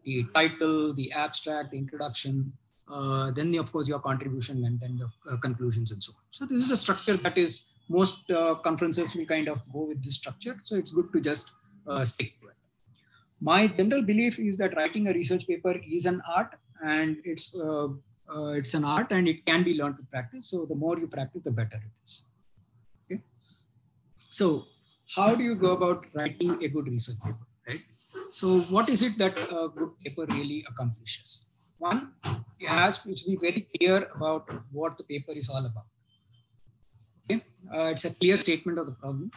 the title, the abstract, the introduction, then of course your contribution, and then the conclusions and so on. So this is a structure that is most conferences will kind of go with this structure. So it's good to just stick to it. My general belief is that writing a research paper is an art, and it's an art, and it can be learned with practice. So the more you practice, the better it is. Okay. So how do you go about writing a good research paper, right? So what is it that a good paper really accomplishes? One, it has to be very clear about what the paper is all about. Okay, it's a clear statement of the problem,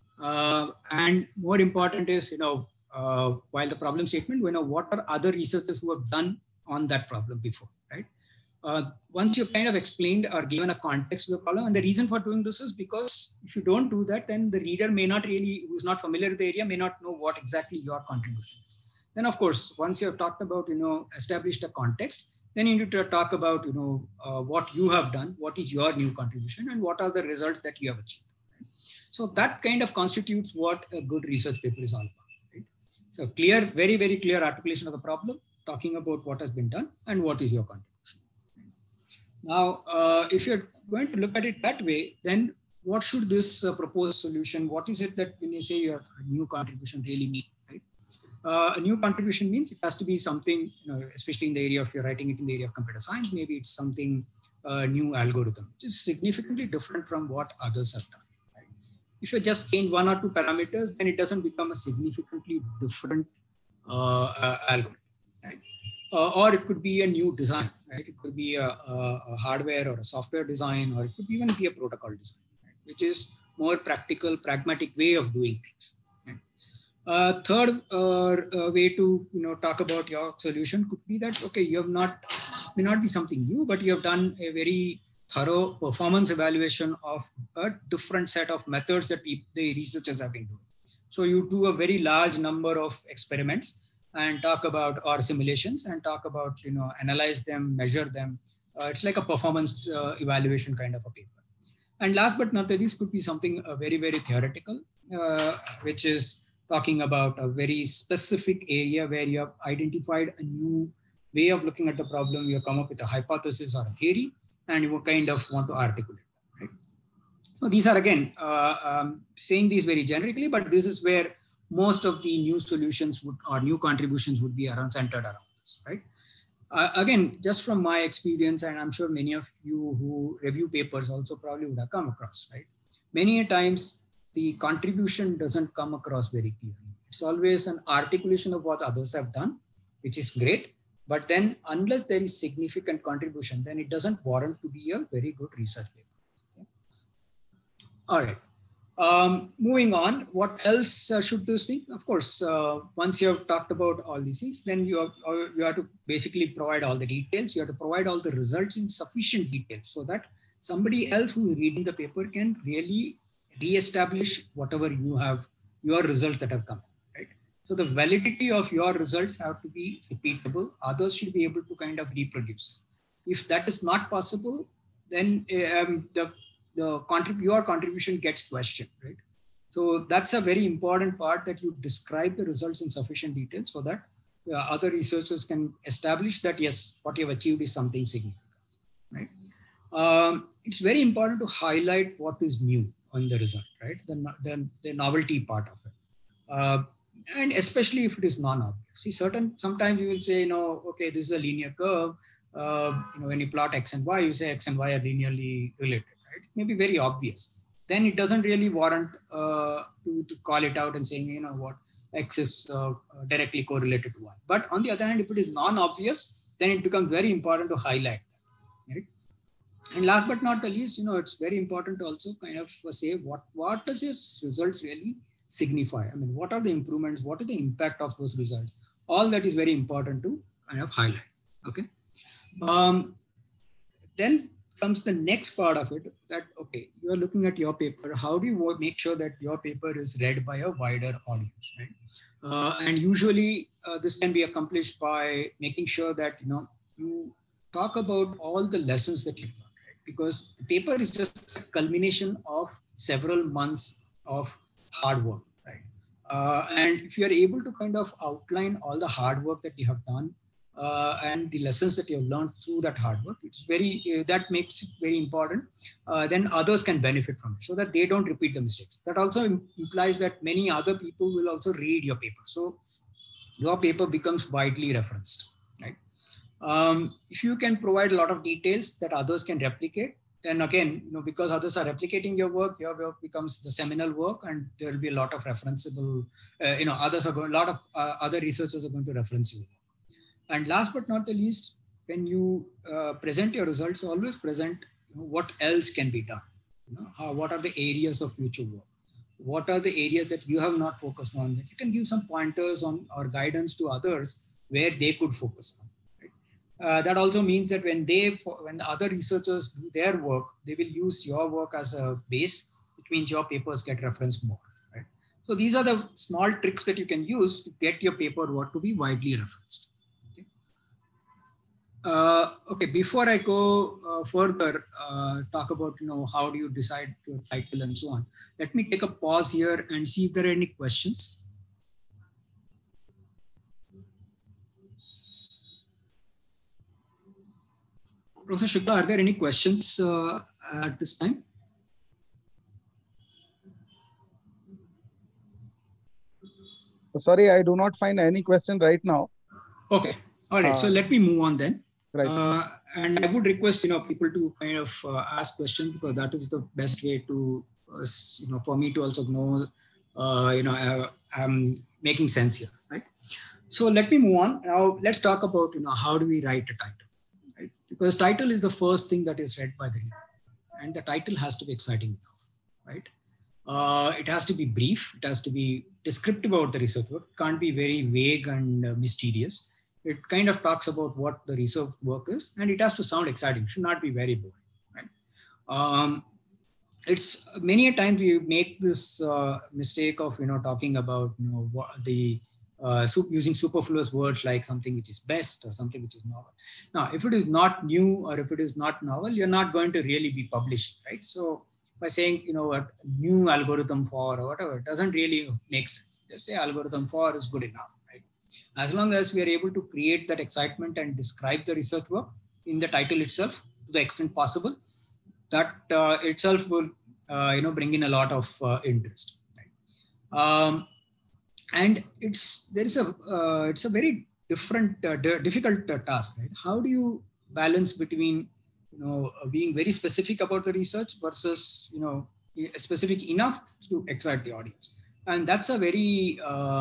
and more important is, while the problem statement, what are other researchers who have done on that problem before, right? Once you've kind of explained or given a context to the problem, and the reason for doing this is because if you don't do that, then the reader may not really, who's not familiar with the area, may not know what exactly your contribution is. Then of course, once you have talked about, established a context, then you need to talk about, what you have done, what is your new contribution, and what are the results that you have achieved. Right? So that kind of constitutes what a good research paper is all about. Right? So clear, very, very clear articulation of the problem, talking about what has been done and what is your contribution. Now, if you're going to look at it that way, then what should this proposed solution, what is it that when you say your new contribution really mean, right? A new contribution means it has to be something, especially in the area of you're writing it in the area of computer science, maybe it's something, new algorithm, which is significantly different from what others have done. Right? If you just change one or two parameters, then it doesn't become a significantly different algorithm. Right? Or it could be a new design, right? It could be a hardware or a software design, or it could even be a protocol design, right? Which is more practical, pragmatic way of doing things. Right? Third way to talk about your solution could be that, okay, you have may not be something new, but you have done a very thorough performance evaluation of a different set of methods that the researchers have been doing. So you do a very large number of experiments and talk about, or simulations, and talk about, analyze them, measure them. It's like a performance evaluation kind of a paper. And last but not the least could be something very, very theoretical, which is talking about a very specific area where you have identified a new way of looking at the problem. You have come up with a hypothesis or a theory, and you kind of want to articulate that, right? So these are, again, saying these very generically, but this is where most of the new solutions would, or new contributions would be centered around this, right? Again, just from my experience, and I'm sure many of you who review papers also probably would have come across, right? Many times the contribution doesn't come across very clearly. It's always an articulation of what others have done, which is great. But then unless there is significant contribution, then it doesn't warrant to be a very good research paper. Okay? All right. Moving on, what else should this thing? Of course, once you have talked about all these things, then you have to basically provide all the details. You have to provide all the results in sufficient detail so that somebody else who is reading the paper can really re-establish whatever you have, your results that have come, right? So the validity of your results have to be repeatable. Others should be able to kind of reproduce. If that is not possible, then your contribution gets questioned, right? So that's a very important part, that you describe the results in sufficient detail so that other researchers can establish that, yes, what you have achieved is something significant, right? It's very important to highlight what is new on the result, right? The novelty part of it. And especially if it is non-obvious. See, sometimes you will say, okay, this is a linear curve. When you plot X and Y, you say X and Y are linearly related. It may be very obvious. Then it doesn't really warrant to call it out and saying, what, X is directly correlated to Y. But on the other hand, if it is non-obvious, then it becomes very important to highlight that, right? And last but not the least, it's very important to also kind of say what does this results really signify? I mean, what are the improvements? What is the impact of those results? All that is very important to kind of highlight. Okay. Then comes the next part of it, that, okay, you're looking at your paper. How do you make sure that your paper is read by a wider audience, right? And usually this can be accomplished by making sure that, you talk about all the lessons that you've learned, right? Because the paper is just a culmination of several months of hard work, right? And if you are able to kind of outline all the hard work that you have done and the lessons that you have learned through that hard work, it's very, that makes it very important. Then others can benefit from it so that they don't repeat the mistakes. That also implies that many other people will also read your paper. So your paper becomes widely referenced, right? If you can provide a lot of details that others can replicate, then again, because others are replicating your work becomes the seminal work, and there will be a lot of referenceable, others are going, a lot of other researchers are going to reference you. And last but not the least, when you present your results, always present what else can be done. What are the areas of future work? What are the areas that you have not focused on that you can give some pointers on or guidance to others where they could focus on? That also means that when the other researchers do their work, they will use your work as a base, which means your papers get referenced more. Right? So these are the small tricks that you can use to get your paper work to be widely referenced. Okay, before I go further, talk about how do you decide your title and so on. Let me take a pause here and see if there are any questions. Professor Shukla, are there any questions at this time? Sorry, I do not find any question right now. Okay, all right. So let me move on then. Right. And I would request people to kind of ask questions, because that is the best way to for me to also know I'm making sense here, right? So let me move on. Now let's talk about how do we write a title, right? Because title is the first thing that is read by the reader, and the title has to be exciting enough, right? It has to be brief. It has to be descriptive about the research work. It can't be very vague and mysterious. It kind of talks about what the research work is, and it has to sound exciting. It should not be very boring, right? It's many a times we make this mistake of talking about using superfluous words like something which is best or something which is novel. Now, if it is not new or if it is not novel, you're not going to really be publishing, right? So by saying a new algorithm for or whatever, it doesn't really make sense. Just say algorithm for is good enough. As long as we are able to create that excitement and describe the research work in the title itself to the extent possible, that itself will bring in a lot of interest. Right? And it's a very different difficult task. Right? How do you balance between being very specific about the research versus specific enough to excite the audience? And that's a very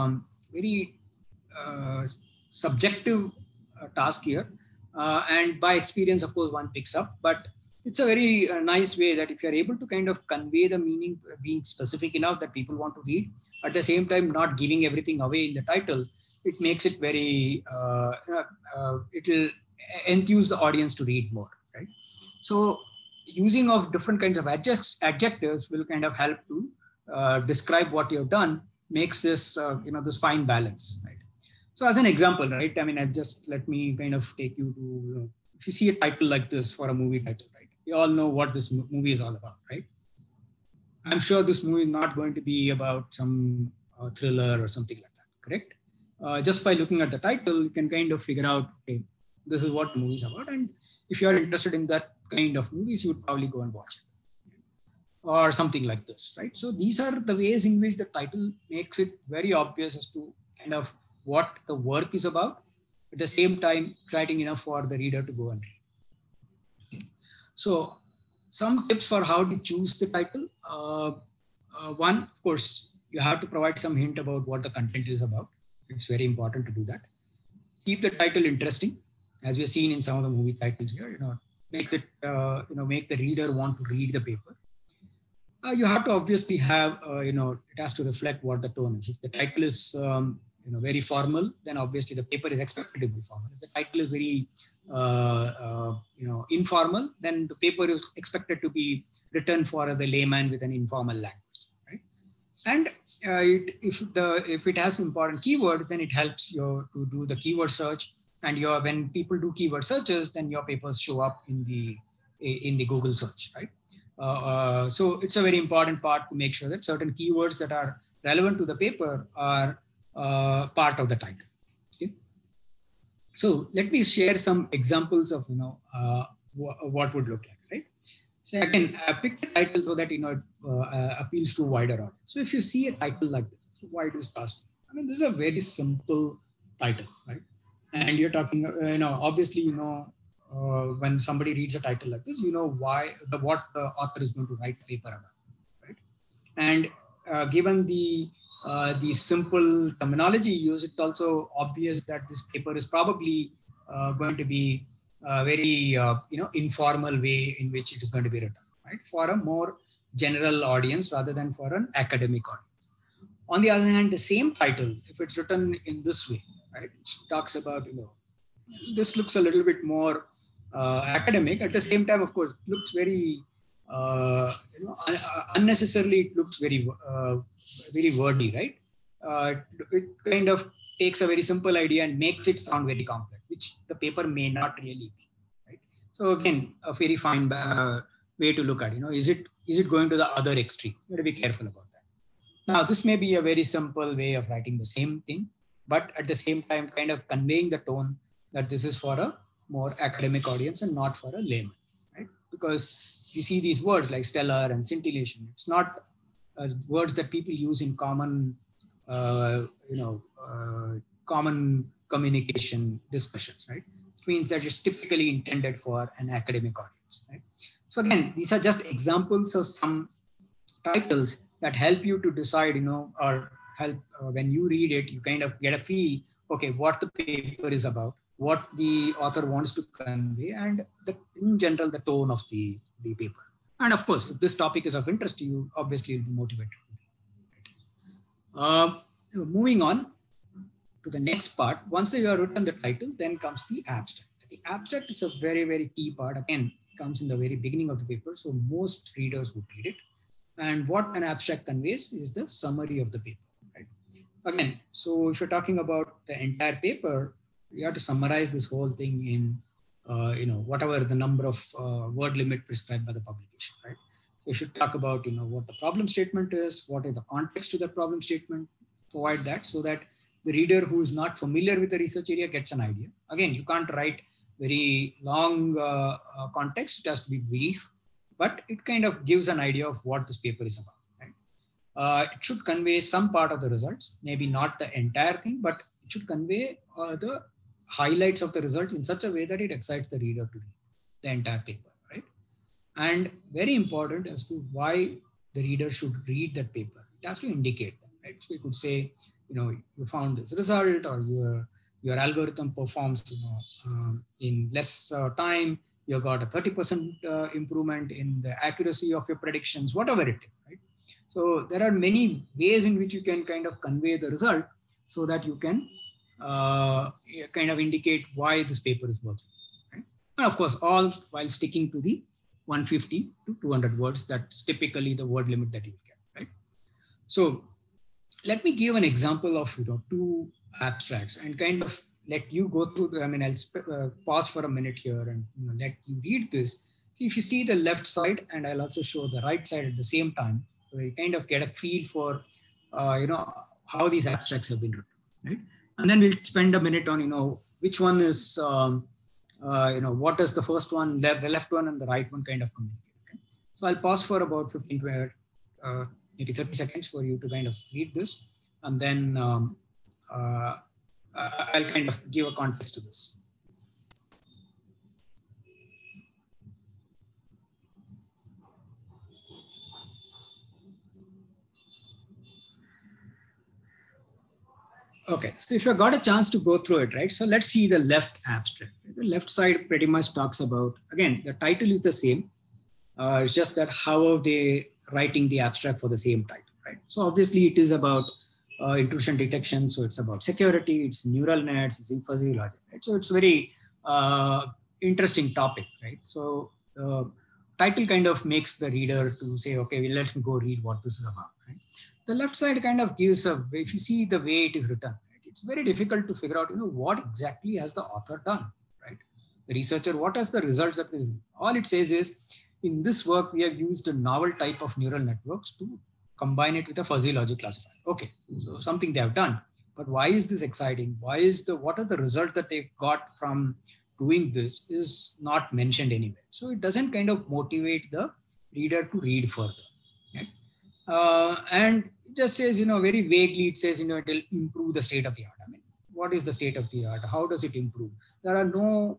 subjective task here, and by experience, of course, one picks up. But it's a very nice way that if you're able to kind of convey the meaning, being specific enough that people want to read, at the same time not giving everything away in the title, it makes it very it will enthuse the audience to read more, right? So using of different kinds of adjectives will kind of help to describe what you've done, makes this this fine balance, right? So as an example, right, I mean, let me kind of take you to, if you see a title like this for a movie title, right, we all know what this movie is all about, right? I'm sure this movie is not going to be about some thriller or something like that, correct? Just by looking at the title, you can kind of figure out, okay, this is what the movie is about. And if you're interested in that kind of movies, you would probably go and watch it. Or something like this, right? So these are the ways in which the title makes it very obvious as to kind of what the work is about, at the same time exciting enough for the reader to go and read. Okay. So some tips for how to choose the title. One, of course, you have to provide some hint about what the content is about. It's very important to do that. Keep the title interesting, as we've seen in some of the movie titles here. Make it make the reader want to read the paper. You have to obviously have it has to reflect what the tone is. If the title is very formal, then obviously the paper is expected to be formal. If the title is very informal, then the paper is expected to be written for the layman with an informal language, right? And if it has important keywords, then it helps you to do the keyword search. And when people do keyword searches, then your papers show up in the Google search, right? So it's a very important part to make sure that certain keywords that are relevant to the paper are part of the title. Okay? So let me share some examples of what would look like, right? So again, I picked a title so that it appeals to a wider audience. So if you see a title like this, so why do SPAS? I mean, this is a very simple title, right? And you're talking, obviously, when somebody reads a title like this, you know what the author is going to write a paper about, right? And given the simple terminology used, it's also obvious that this paper is probably going to be a very informal way in which it is going to be written, right, for a more general audience rather than for an academic audience. On the other hand, the same title, if it's written in this way, right, it talks about this looks a little bit more academic. At the same time, of course, looks very unnecessarily. It looks very very wordy, right? It kind of takes a very simple idea and makes it sound very complex, which the paper may not really be, right? So again, a very fine way to look at, is it going to the other extreme? You have to be careful about that. Now, this may be a very simple way of writing the same thing, but at the same time, kind of conveying the tone that this is for a more academic audience and not for a layman, right? Because you see these words like stellar and scintillation. It's not words that people use in common, common communication discussions, right? It means that it's typically intended for an academic audience, right? So again, these are just examples of some titles that help you to decide, or help when you read it, you kind of get a feel, okay, what the paper is about, what the author wants to convey, and in general, the tone of the paper. And of course, if this topic is of interest to you, obviously you'll be motivated. Moving on to the next part, once you have written the title, then comes the abstract. The abstract is a very, very key part. Again, comes in the very beginning of the paper, so most readers would read it. And what an abstract conveys is the summary of the paper, right? Again, so if you're talking about the entire paper, you have to summarize this whole thing in, whatever the number of word limit prescribed by the publication, right? So you should talk about, what the problem statement is, what is the context to the problem statement, provide that so that the reader who is not familiar with the research area gets an idea. Again, you can't write very long context, it has to be brief, but it kind of gives an idea of what this paper is about, right? It should convey some part of the results, maybe not the entire thing, but it should convey the highlights of the results in such a way that it excites the reader to read the entire paper, right? And very important as to why the reader should read that paper. It has to indicate that, right? So you could say, you found this result, or your algorithm performs, in less time, you got a 30% improvement in the accuracy of your predictions, whatever it is, right? So there are many ways in which you can kind of convey the result so that you can kind of indicate why this paper is worth it, right? And of course, all while sticking to the 150 to 200 words. That's typically the word limit that you get, right? So let me give an example of two abstracts and kind of let you go through. I'll pause for a minute here and let you read this. See, if you see the left side, and I'll also show the right side at the same time, so you kind of get a feel for how these abstracts have been written, right? And then we'll spend a minute on which one is what does the first one, the left one and the right one kind of communicate. Okay? So I'll pause for about 15 to maybe 30 seconds for you to kind of read this, and then I'll kind of give a context to this. Okay, so if you got a chance to go through it, right? So let's see the left abstract. The left side pretty much talks about, again, the title is the same. It's just that how are they writing the abstract for the same title, right? So obviously it is about intrusion detection. So it's about security, it's neural nets, it's fuzzy logic, right? So it's very interesting topic, right? So the title kind of makes the reader to say, okay, well, let me go read what this is about, right? The left side kind of gives if you see the way it is written, right, it's very difficult to figure out, what exactly has the author done, right? The researcher, what are the results that all it says is, in this work, we have used a novel type of neural networks to combine it with a fuzzy logic classifier. Okay, so something they have done. But why is this exciting? What are the results that they got from doing this is not mentioned anywhere. So it doesn't kind of motivate the reader to read further. Right? And it just says, very vaguely, it says, it will improve the state of the art. I mean, what is the state of the art? How does it improve? There are no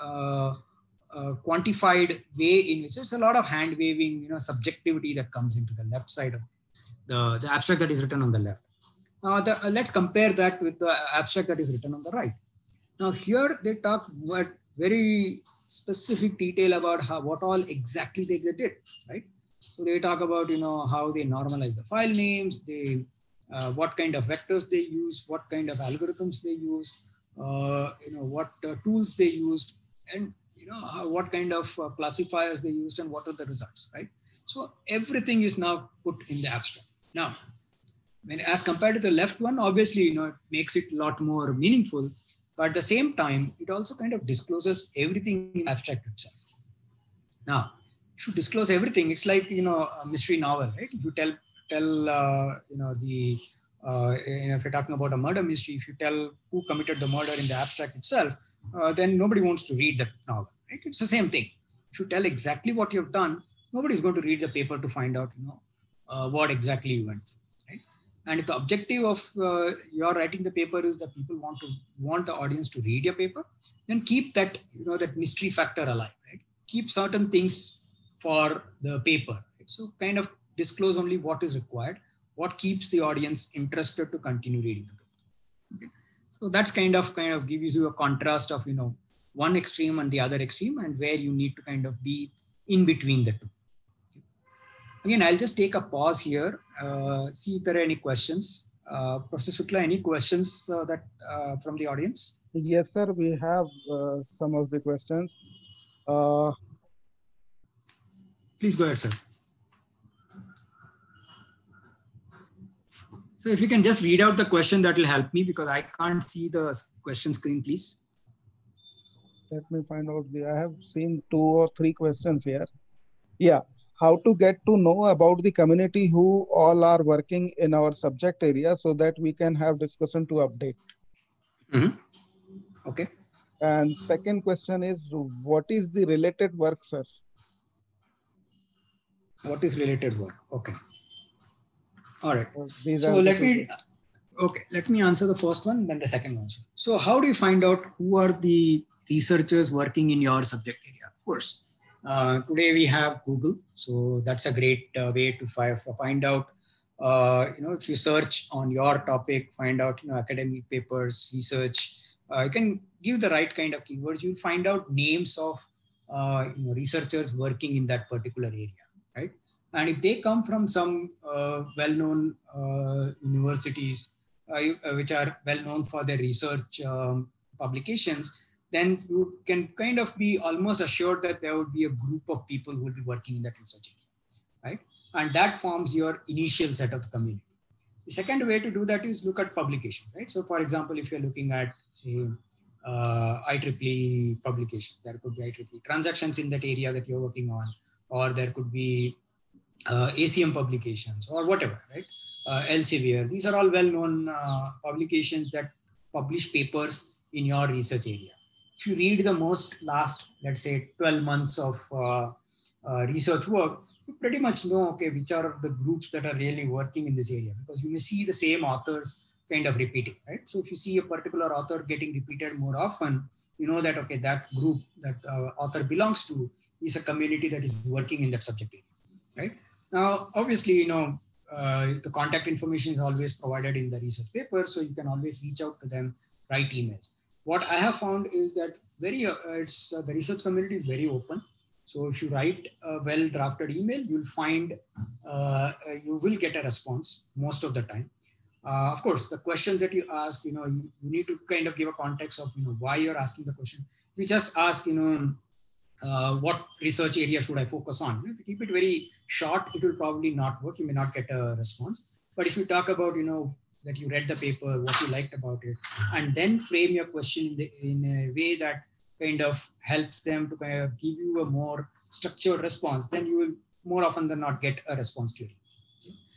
quantified way in which there's a lot of hand waving, subjectivity that comes into the left side of the abstract that is written on the left. Let's compare that with the abstract that is written on the right. Now here they talk about very specific detail about what all exactly they did, right? So they talk about, how they normalize the file names, what kind of vectors they use, what kind of algorithms they use, what tools they used, and what kind of classifiers they used, and what are the results, right? So everything is now put in the abstract. Now, as compared to the left one, obviously, it makes it a lot more meaningful, but at the same time, it also kind of discloses everything in abstract itself. Now, if you disclose everything, it's like, a mystery novel, right? If you tell if you're talking about a murder mystery, if you tell who committed the murder in the abstract itself, then nobody wants to read that novel, right? It's the same thing. If you tell exactly what you've done, nobody's going to read the paper to find out, what exactly you went through. And if the objective of your writing the paper is that people want the audience to read your paper, then keep that, that mystery factor alive, right? Keep certain things for the paper. Right? So kind of disclose only what is required, what keeps the audience interested to continue reading the paper. Okay? So that's kind of gives you a contrast of, one extreme and the other extreme, and where you need to kind of be in between the two. Again, I'll just take a pause here, see if there are any questions. Professor Shukla, any questions from the audience? Yes, sir. We have some of the questions. Please go ahead, sir. So if you can just read out the question, that will help me, because I can't see the question screen, please. Let me find out. I have seen 2 or 3 questions here. Yeah. How to get to know about the community who all are working in our subject area, so that we can have discussion to update. Mm-hmm. Okay. And second question is, what is the related work, sir? What is related work? Okay. All right. So let me answer the first one, then the second one. So how do you find out who are the researchers working in your subject area? Of course, today we have Google. So that's a great way to find out, if you search on your topic, find out, academic papers, research, you can give the right kind of keywords. You'll find out names of, researchers working in that particular area, right? And if they come from some well-known universities, which are well-known for their research publications, then you can kind of be almost assured that there would be a group of people who will be working in that research area, right? And that forms your initial set of the community. The second way to do that is look at publications, right? So for example, if you're looking at, say, IEEE publications, there could be IEEE transactions in that area that you're working on, or there could be ACM publications or whatever, right? Elsevier. These are all well-known publications that publish papers in your research area. If you read the last, let's say, 12 months of research work, you pretty much know, okay, which are the groups that are really working in this area, because you may see the same authors kind of repeating, right? So if you see a particular author getting repeated more often, you know that, okay, that group that author belongs to is a community that is working in that subject area, right? Now, obviously, the contact information is always provided in the research paper, so you can always reach out to them, write emails. What I have found is that the research community is very open. So if you write a well-drafted email, you'll find you will get a response most of the time. Of course, the questions that you ask, you need to kind of give a context of, why you're asking the question. If you just ask, what research area should I focus on? If you keep it very short, it will probably not work. You may not get a response. But if you talk about, that you read the paper, what you liked about it, and then frame your question in a way that kind of helps them to kind of give you a more structured response, then you will more often than not get a response to it.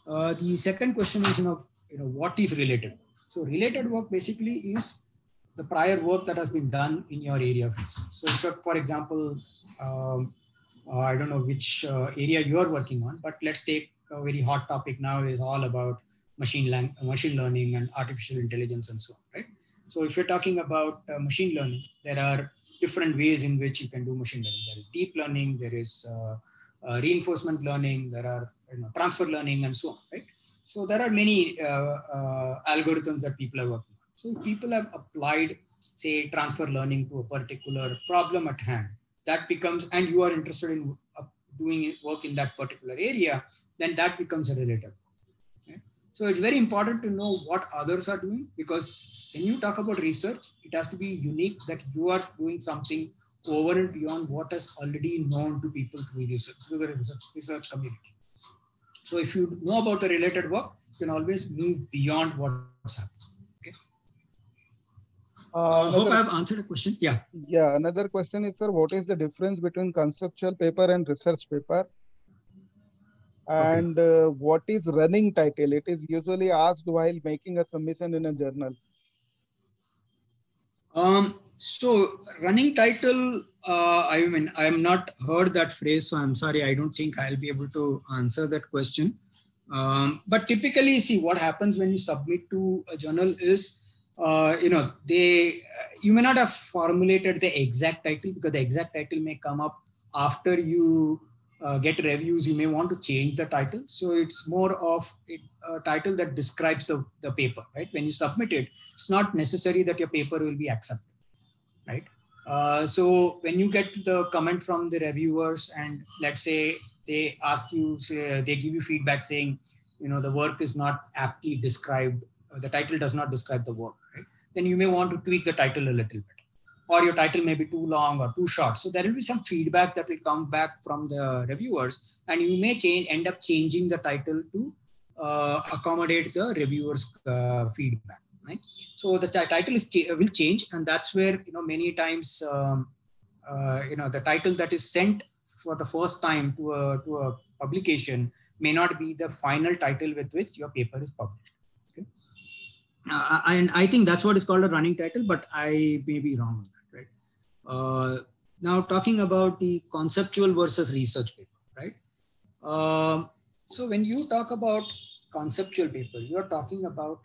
The second question is, what is related? So related work basically is the prior work that has been done in your area of research. So if, for example, I don't know which area you are working on, but let's take a very hot topic now is all about machine learning and artificial intelligence and so on, right? So if you're talking about machine learning, there are different ways in which you can do machine learning. There is deep learning, there is reinforcement learning, there are transfer learning and so on, right? So there are many algorithms that people are working on. So if people have applied, say, transfer learning to a particular problem at hand, that becomes, and you are interested in doing work in that particular area, then that becomes a relative. Okay? So it's very important to know what others are doing, because when you talk about research, it has to be unique, that you are doing something over and beyond what is already known to people through the research community. So if you know about the related work, you can always move beyond what's happening. Okay. I hope I have answered the question. Yeah. Yeah. Another question is, sir, what is the difference between conceptual paper and research paper? And what is running title? It is usually asked while making a submission in a journal. So running title, I mean, I have not heard that phrase, so I'm sorry. I don't think I'll be able to answer that question. But typically, see, what happens when you submit to a journal is, you may not have formulated the exact title, because the exact title may come up after you get reviews. You may want to change the title. So it's more of a title that describes the paper, right? When you submit it, it's not necessary that your paper will be accepted, right? So when you get the comment from the reviewers, and let's say they ask you, they give you feedback saying, the work is not aptly described, the title does not describe the work, right? Then you may want to tweak the title a little bit, or your title may be too long or too short. So there will be some feedback that will come back from the reviewers, and you may end up changing the title to accommodate the reviewers' feedback. Right? So the title will change, and that's where many times the title that is sent for the first time to a publication may not be the final title with which your paper is published. Okay? And I think that's what is called a running title, but I may be wrong on that, right? Now talking about the conceptual versus research paper, right? So when you talk about conceptual paper, you are talking about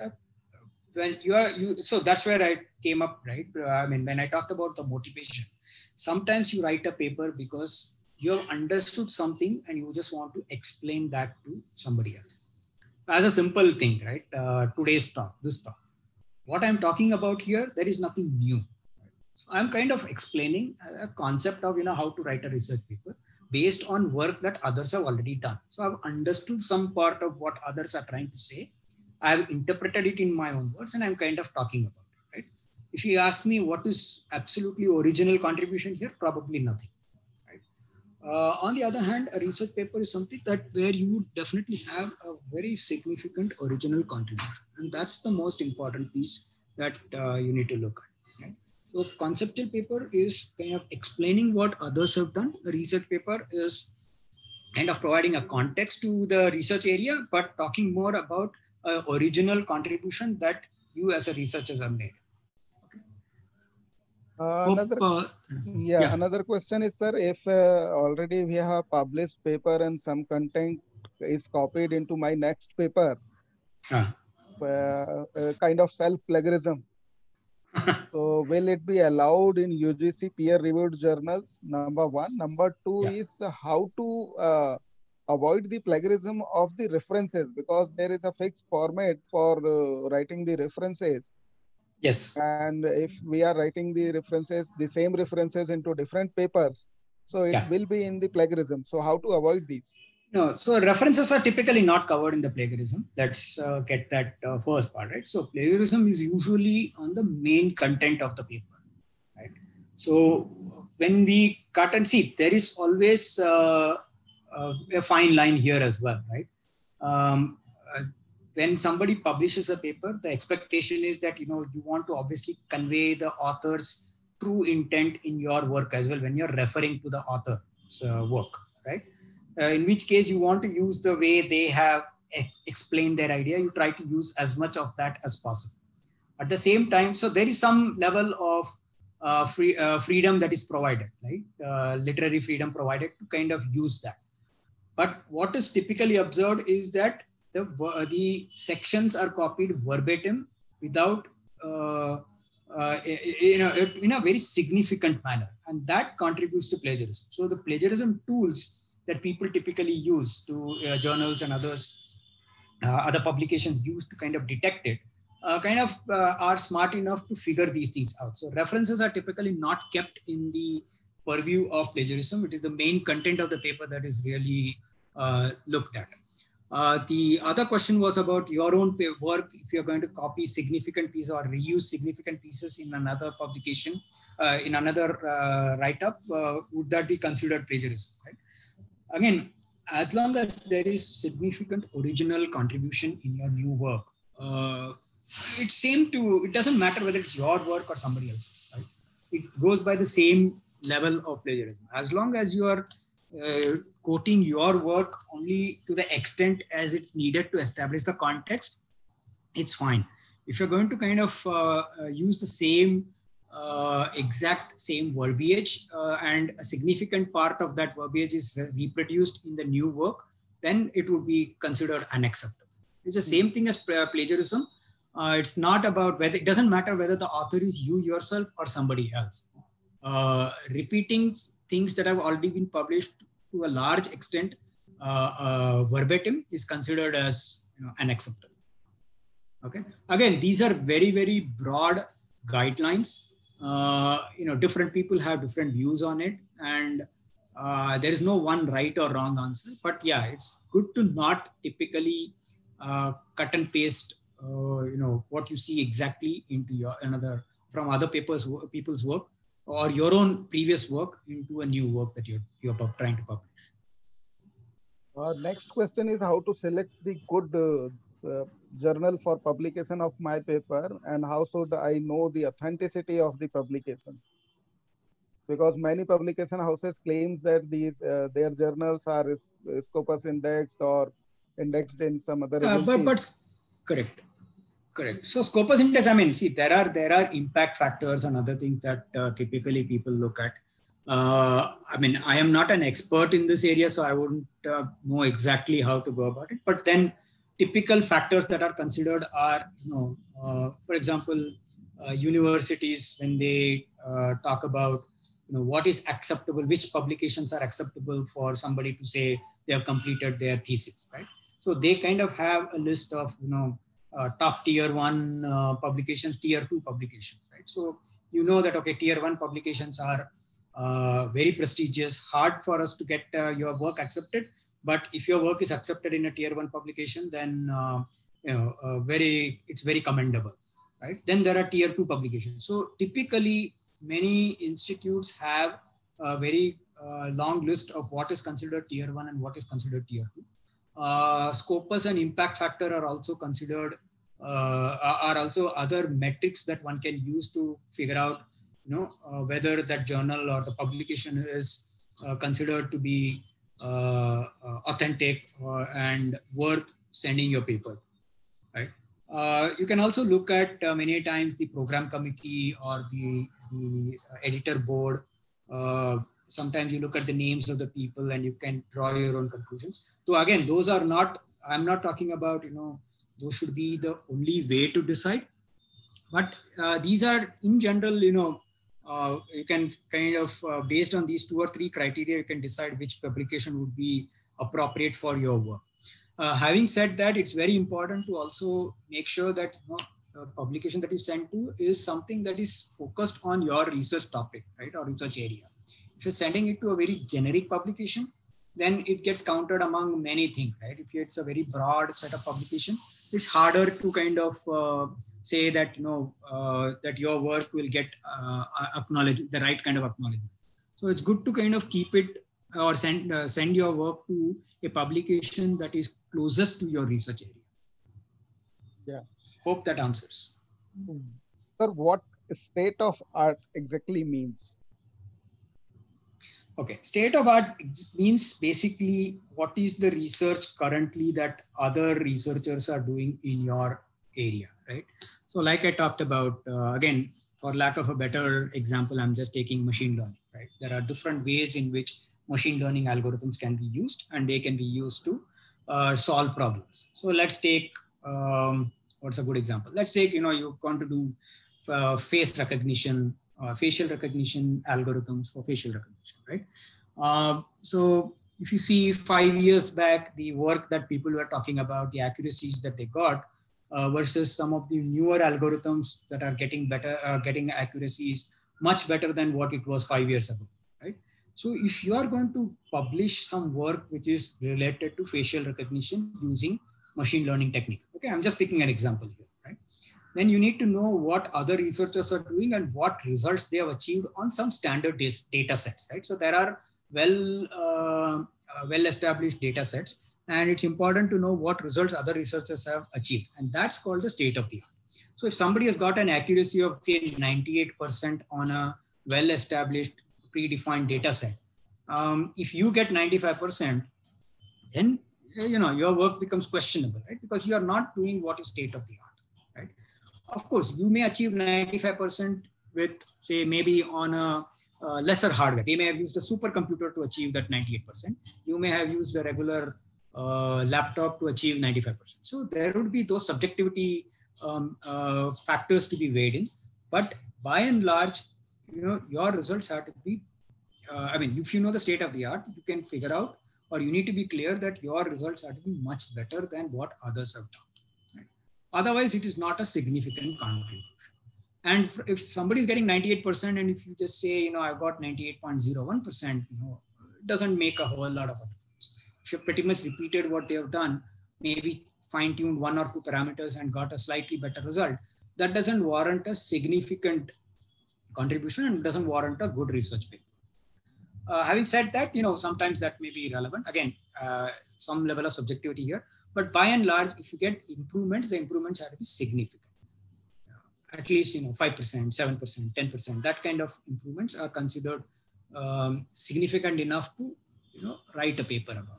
so that's where I came up, right? I mean, when I talked about the motivation, sometimes you write a paper because you have understood something and you just want to explain that to somebody else. As a simple thing, right? Today's talk, this talk, what I'm talking about here, there is nothing new. So I'm kind of explaining a concept of, how to write a research paper based on work that others have already done. So I've understood some part of what others are trying to say. I've interpreted it in my own words, and I'm kind of talking about it, right? If you ask me what is absolutely original contribution here, probably nothing, right? On the other hand, a research paper is something that where you would definitely have a very significant original contribution. And that's the most important piece that you need to look at, right? So conceptual paper is kind of explaining what others have done. A research paper is kind of providing a context to the research area, but talking more about original contribution that you as a researcher have made. Another question is, sir, if already we have published paper and some content is copied into my next paper, kind of self-plagiarism. So will it be allowed in UGC peer-reviewed journals? Number one. Number two is how to avoid the plagiarism of the references, because there is a fixed format for writing the references. Yes. And if we are writing the references, the same references into different papers, so it will be in the plagiarism. So how to avoid these? No, so references are typically not covered in the plagiarism. Let's get that first part, right? So plagiarism is usually on the main content of the paper, right? So when we cut and see, there is always a fine line here as well, right? When somebody publishes a paper, the expectation is that, you want to obviously convey the author's true intent in your work as well when you're referring to the author's work, right? In which case you want to use the way they have explain their idea, you try to use as much of that as possible. At the same time, so there is some level of freedom that is provided, right? Literary freedom provided to kind of use that. But what is typically observed is that the sections are copied verbatim without, in a very significant manner. And that contributes to plagiarism. So the plagiarism tools that people typically use to journals and other publications use to kind of detect it, are smart enough to figure these things out. So references are typically not kept in the purview of plagiarism. It is the main content of the paper that is really looked at. The other question was about your own work. If you're going to copy significant pieces or reuse significant pieces in another publication, in another write-up, would that be considered plagiarism? Right? Again, as long as there is significant original contribution in your new work, it doesn't matter whether it's your work or somebody else's, right? It goes by the same level of plagiarism. As long as you are quoting your work only to the extent as it's needed to establish the context, it's fine. If you're going to kind of use the same exact same verbiage and a significant part of that verbiage is reproduced in the new work, then it would be considered unacceptable. It's the same thing as plagiarism. It's not about whether, it doesn't matter whether the author is you yourself or somebody else. Repeating things that have already been published to a large extent verbatim is considered as unacceptable. Okay. Again, these are very, very broad guidelines. Different people have different views on it, and there is no one right or wrong answer. But yeah, it's good to not typically cut and paste, what you see exactly into from other people's work or your own previous work into a new work that you're trying to publish. Next question is how to select the good journal for publication of my paper, and how should I know the authenticity of the publication? Because many publication houses claims that these their journals are Scopus indexed or indexed in some other agencies. But correct. So Scopus index, I mean, see, there are impact factors and other things that typically people look at. I mean, I am not an expert in this area, so I wouldn't know exactly how to go about it. But then typical factors that are considered are, for example, universities, when they talk about, what is acceptable, which publications are acceptable for somebody to say they have completed their thesis, right? So they kind of have a list of, top tier 1 publications, tier 2 publications, right? So that, okay, tier 1 publications are very prestigious, hard for us to get your work accepted. But if your work is accepted in a tier 1 publication, then it's very commendable, right? Then there are tier 2 publications. So typically, many institutes have a very long list of what is considered tier 1 and what is considered tier 2. Scopus and impact factor are also considered, are also other metrics that one can use to figure out, whether that journal or the publication is considered to be authentic and worth sending your paper, right? You can also look at many times the program committee or the editor board. Sometimes you look at the names of the people and you can draw your own conclusions. So again, those are not, I'm not talking about, those should be the only way to decide. But these are in general, you can kind of, based on these 2 or 3 criteria, you can decide which publication would be appropriate for your work. Having said that, it's very important to also make sure that the publication that you send to is something that is focused on your research topic, right, or research area. If you're sending it to a very generic publication, then it gets counted among many things, right? If it's a very broad set of publication, it's harder to kind of say that that your work will get acknowledged, the right kind of acknowledgement. So it's good to kind of keep it or send your work to a publication that is closest to your research area. Yeah. Hope that answers. Sir, what state of art exactly means? Okay, state of art means basically what is the research currently that other researchers are doing in your area, right? So like I talked about, again, for lack of a better example, I'm just taking machine learning, right? There are different ways in which machine learning algorithms can be used, and they can be used to solve problems. So let's take, what's a good example? Let's take, you want to do face recognition, facial recognition algorithms for facial recognition, right? So if you see 5 years back, the work that people were talking about, the accuracies that they got versus some of the newer algorithms that are getting better, getting accuracies much better than what it was 5 years ago, right? So if you are going to publish some work which is related to facial recognition using machine learning technique, okay, I'm just picking an example here, right? Then you need to know what other researchers are doing and what results they have achieved on some standard data sets, right? So there are well-established data sets, and it's important to know what results other researchers have achieved, and that's called the state of the art. So if somebody has got an accuracy of say 98% on a well-established predefined data set, if you get 95%, then your work becomes questionable, right? Because you are not doing what is state of the art, right? Of course, you may achieve 95% with, say, maybe on a lesser hardware. They may have used a supercomputer to achieve that 98%. You may have used a regular laptop to achieve 95%. So there would be those subjectivity factors to be weighed in. But by and large, your results have to be, if you know the state of the art, you can figure out, or you need to be clear that your results have to be much better than what others have done. Right? Otherwise, it is not a significant contribution. And if somebody is getting 98%, and if you just say, I've got 98.01%, it doesn't make a whole lot of a difference. If you've pretty much repeated what they have done, maybe fine-tuned one or two parameters and got a slightly better result, that doesn't warrant a significant contribution and doesn't warrant a good research paper. Having said that, sometimes that may be relevant. Again, some level of subjectivity here. But by and large, if you get improvements, the improvements have to be significant. At least 5%, 7%, 10%. That kind of improvements are considered significant enough to write a paper about.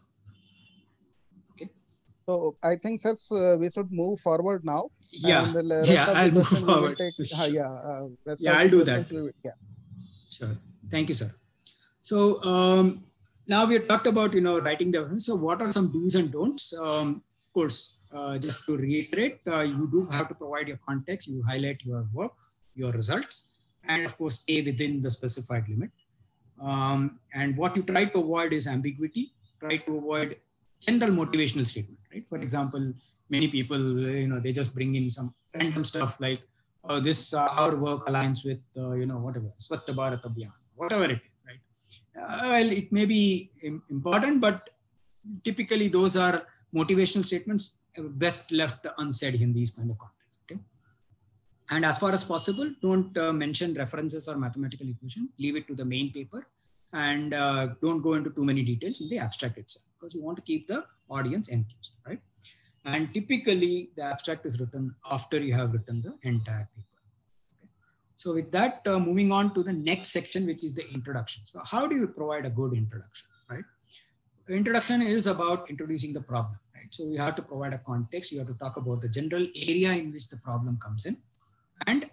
Okay. So I think, sir, we should move forward now. Yeah. And the rest of the questions we will take. I'll do that. Sure. Thank you, sir. So now we have talked about writing the reference. So what are some do's and don'ts? Of course, just to reiterate, you do have to provide your context. You highlight your work, your results, and of course stay within the specified limit. And what you try to avoid is ambiguity. Try to avoid general motivational statement. Right? For example, many people they just bring in some random stuff like this our work aligns with whatever Swachh Bharat Abhiyan, whatever it is. Well, it may be important, but typically those are motivational statements best left unsaid in these kind of contexts. Okay? And as far as possible, don't mention references or mathematical equation. Leave it to the main paper, and don't go into too many details in the abstract itself, because you want to keep the audience enthused, right? And typically, the abstract is written after you have written the entire paper. So with that, moving on to the next section, which is the introduction. So how do you provide a good introduction, right? Introduction is about introducing the problem, right? So you have to provide a context. You have to talk about the general area in which the problem comes in, and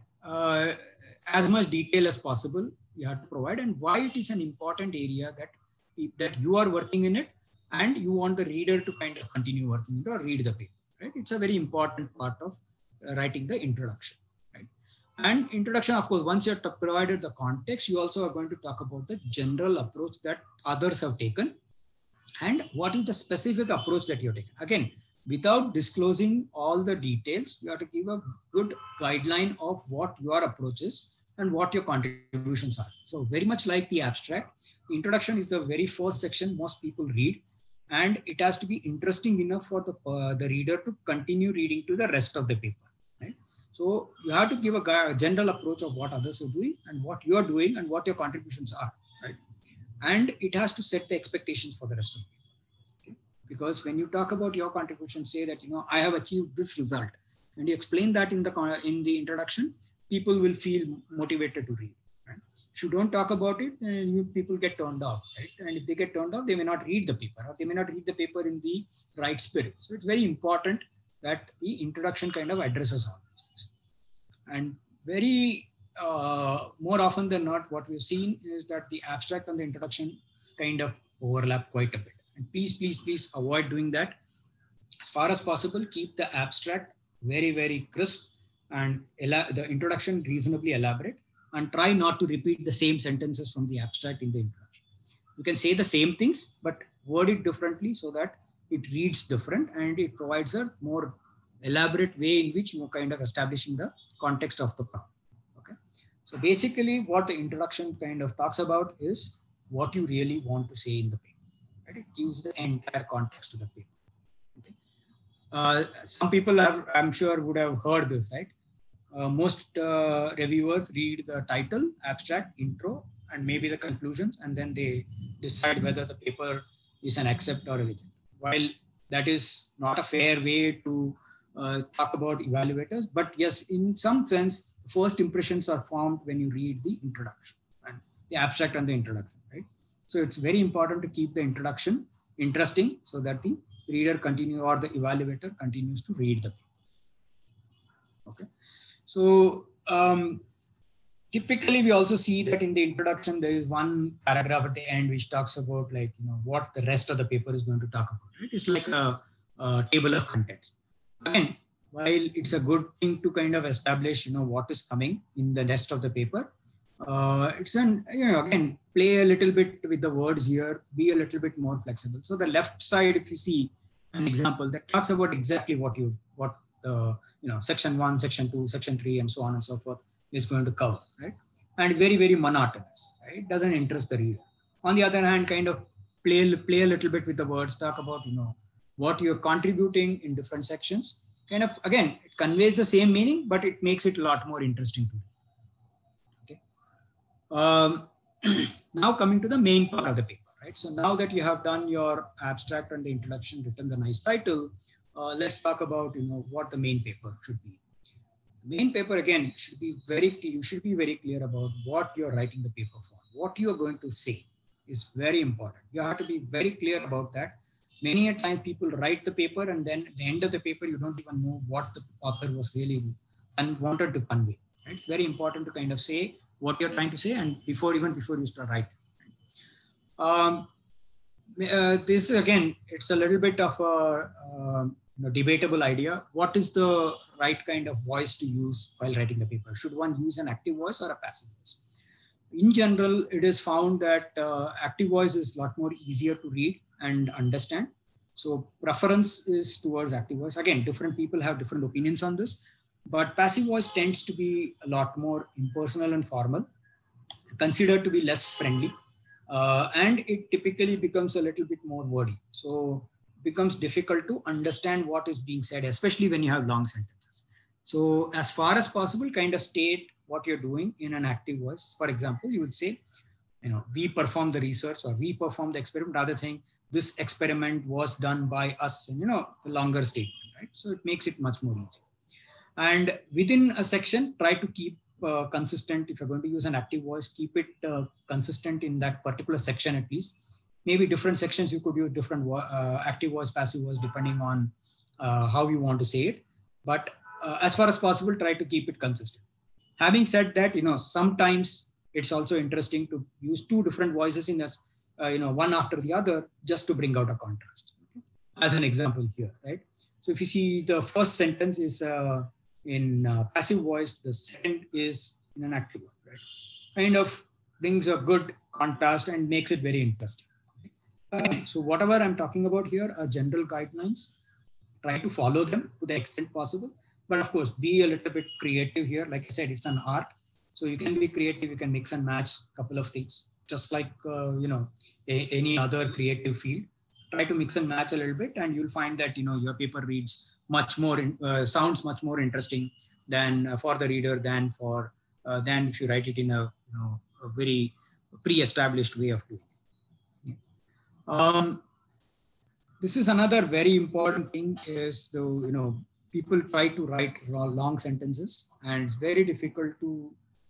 as much detail as possible you have to provide, and why it is an important area that you are working in it, and you want the reader to kind of continue working it or read the paper, right? It's a very important part of writing the introduction. And introduction, of course, once you have provided the context, you also are going to talk about the general approach that others have taken and what is the specific approach that you're taking. Again, without disclosing all the details, you have to give a good guideline of what your approach is and what your contributions are. So very much like the abstract, the introduction is the very first section most people read, and it has to be interesting enough for the reader to continue reading to the rest of the paper. So you have to give a general approach of what others are doing and what you are doing and what your contributions are, right? And it has to set the expectations for the rest of the people. Okay? Because when you talk about your contribution, say that, I have achieved this result, and you explain that in the introduction, people will feel motivated to read. Right? If you don't talk about it, then people get turned off, right? And if they get turned off, they may not read the paper, or they may not read the paper in the right spirit. So it's very important that the introduction kind of addresses all these things. And very more often than not, what we've seen is that the abstract and the introduction kind of overlap quite a bit. And please avoid doing that. As far as possible, keep the abstract very, very crisp and the introduction reasonably elaborate, and try not to repeat the same sentences from the abstract in the introduction. You can say the same things, but word it differently so that it reads different and it provides a more elaborate way in which you are kind of establishing the context of the problem. Okay. So basically what the introduction kind of talks about is what you really want to say in the paper. Right? It gives the entire context to the paper. Okay. Some people I'm sure would have heard this, right? Most reviewers read the title, abstract, intro, and maybe the conclusions, and then they decide whether the paper is an accept or a reject. While that is not a fair way to talk about evaluators, but yes, in some sense, the first impressions are formed when you read the introduction and the abstract and the introduction, right? So it's very important to keep the introduction interesting so that the reader or the evaluator continues to read the paper. Okay. So typically we also see that in the introduction, there is one paragraph at the end which talks about what the rest of the paper is going to talk about. Right? It's like a table of contents. Again, while it's a good thing to kind of establish, what is coming in the rest of the paper, it's again, play a little bit with the words here, be a little bit more flexible. So the left side, if you see an example that talks about exactly what section 1, section 2, section 3, and so on and so forth is going to cover, right? And it's very, very monotonous, right? It doesn't interest the reader. On the other hand, kind of play a little bit with the words, talk about, what you're contributing in different sections. Kind of, again, it conveys the same meaning, but it makes it a lot more interesting to read. Okay. Now coming to the main part of the paper, right? So now that you have done your abstract and the introduction, written the nice title, let's talk about what the main paper should be. The main paper, again, should be you should be very clear about what you're writing the paper for. What you are going to say is very important. You have to be very clear about that. Many a time people write the paper and then at the end of the paper you don't even know what the author was really wanted to convey. Right? It's very important to kind of say what you're trying to say, and before you start writing. This again, it's a little bit of a debatable idea. What is the right kind of voice to use while writing the paper? Should one use an active voice or a passive voice? In general, it is found that active voice is a lot more easier to read and understand. So preference is towards active voice. Again, different people have different opinions on this, but passive voice tends to be a lot more impersonal and formal, considered to be less friendly. And it typically becomes a little bit more wordy. So it becomes difficult to understand what is being said, especially when you have long sentences. So as far as possible, kind of state what you're doing in an active voice. For example, you would say, we perform the research or we perform the experiment, rather than this experiment was done by us, and the longer statement, right? So it makes it much more easy. And within a section, try to keep consistent. If you're going to use an active voice, keep it consistent in that particular section at least. Maybe different sections you could use different active voice, passive voice, depending on how you want to say it. But as far as possible, try to keep it consistent. Having said that, sometimes it's also interesting to use two different voices in this, one after the other, just to bring out a contrast. Okay? As an example here, right? So if you see the first sentence is in passive voice, the second is in an active voice, right? Kind of brings a good contrast and makes it very interesting. Okay? So whatever I'm talking about here are general guidelines. Try to follow them to the extent possible. But of course, be a little bit creative here. Like I said, it's an art. So you can be creative, you can mix and match a couple of things, just like, any other creative field. Try to mix and match a little bit, and you'll find that, your paper reads much more, sounds much more interesting than for the reader than if you write it in a very pre-established way of doing it. This is another very important thing is people try to write long sentences, and it's very difficult to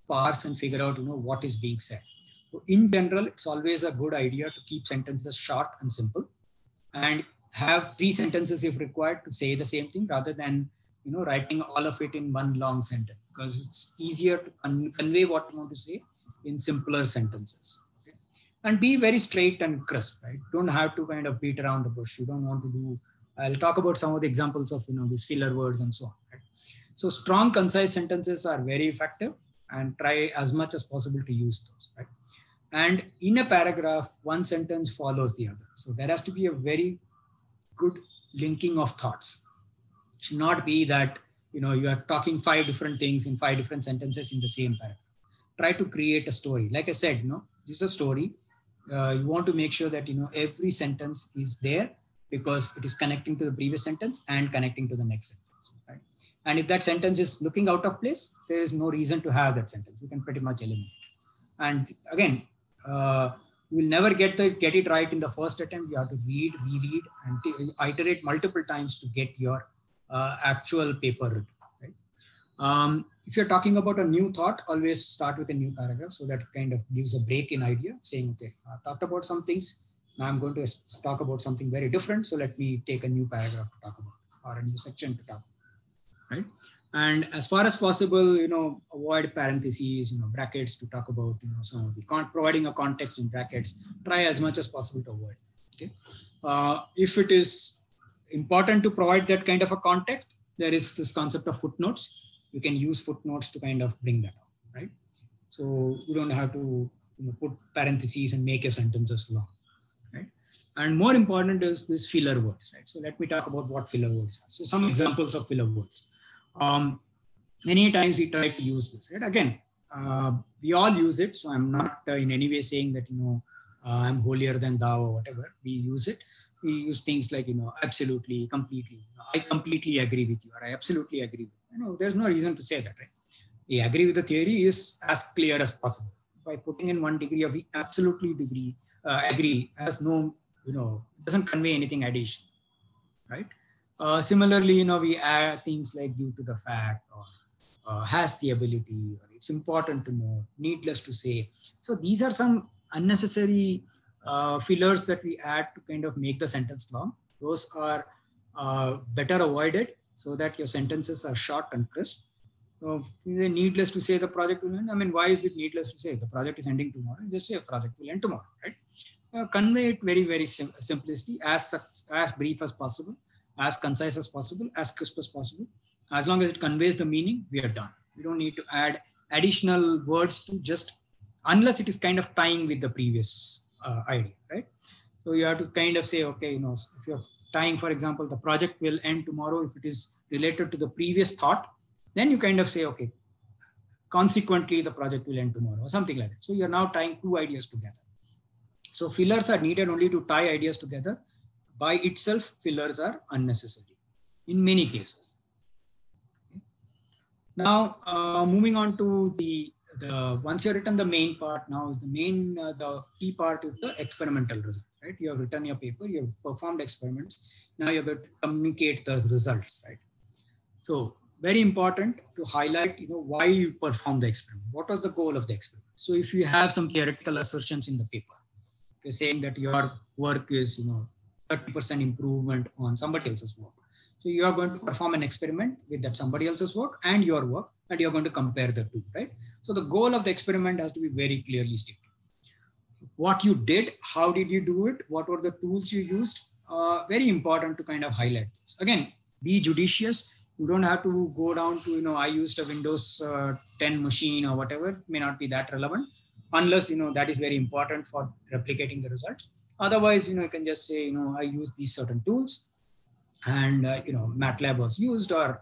parse and figure out, what is being said. So in general, it's always a good idea to keep sentences short and simple, and have 3 sentences if required to say the same thing, rather than writing all of it in one long sentence, because it's easier to convey what you want to say in simpler sentences. Okay? And be very straight and crisp, right? Don't have to kind of beat around the bush. You don't want to do, I'll talk about some of the examples of these filler words and so on, right? So strong, concise sentences are very effective, and try as much as possible to use those, right? And in a paragraph, one sentence follows the other. So there has to be a very good linking of thoughts. It should not be that you are talking 5 different things in 5 different sentences in the same paragraph. Try to create a story. Like I said, this is a story. You want to make sure that every sentence is there, because it is connecting to the previous sentence and connecting to the next sentence, right? And if that sentence is looking out of place, there is no reason to have that sentence. You can pretty much eliminate it. And again, you will never get it right in the first attempt. You have to read, reread, and iterate multiple times to get your actual paper written, right? If you're talking about a new thought, always start with a new paragraph, so that kind of gives a break in idea, saying, okay, I talked about some things. Now I'm going to talk about something very different. So let me take a new paragraph to talk about, or a new section to talk about, right? And as far as possible, avoid parentheses, brackets to talk about, some of the providing a context in brackets. Try as much as possible to avoid. Okay. If it is important to provide that kind of a context, there is this concept of footnotes. You can use footnotes to kind of bring that up, right? So you don't have to put parentheses and make your sentences long, right? And more important is this filler words, right? So let me talk about what filler words are. So some examples of filler words. Many times we try to use this, right? Again, we all use it. So I'm not in any way saying that, I'm holier than thou or whatever. We use it. We use things like, absolutely, completely. I completely agree with you, or I absolutely agree with you. There's no reason to say that, right? We agree with the theory is as clear as possible. By putting in 1 degree of absolutely agree has no, doesn't convey anything additional, right? Similarly, we add things like due to the fact, or has the ability, or it's important to know, needless to say. So these are some unnecessary fillers that we add to kind of make the sentence long. Those are better avoided, so that your sentences are short and crisp. So needless to say, the project will end. I mean, why is it needless to say? The project is ending tomorrow. Just say a project will end tomorrow, right? Convey it very, very simplicity, as brief as possible, as concise as possible, as crisp as possible. As long as it conveys the meaning, we are done. We don't need to add additional words to just, unless it is kind of tying with the previous idea, right? So you have to kind of say, okay, if you're tying, for example, the project will end tomorrow, if it is related to the previous thought, then you kind of say, okay, consequently, the project will end tomorrow, or something like that. So you're now tying 2 ideas together. So fillers are needed only to tie ideas together. By itself, fillers are unnecessary in many cases. Okay. Now, moving on to the once you've written the main part, now is the key part is the experimental result, right? You have written your paper, you have performed experiments. Now you're going to communicate the results, right? So very important to highlight, why you perform the experiment. What was the goal of the experiment? So if you have some theoretical assertions in the paper, you're saying that your work is, 30% improvement on somebody else's work. So you are going to perform an experiment with that somebody else's work and your work, and you're going to compare the two, right? So the goal of the experiment has to be very clearly stated. What you did, how did you do it? What were the tools you used? Very important to kind of highlight this. Again, be judicious. You don't have to go down to, I used a Windows 10 machine or whatever. It may not be that relevant, unless, that is very important for replicating the results. Otherwise, you can just say, I use these certain tools, and, MATLAB was used, or,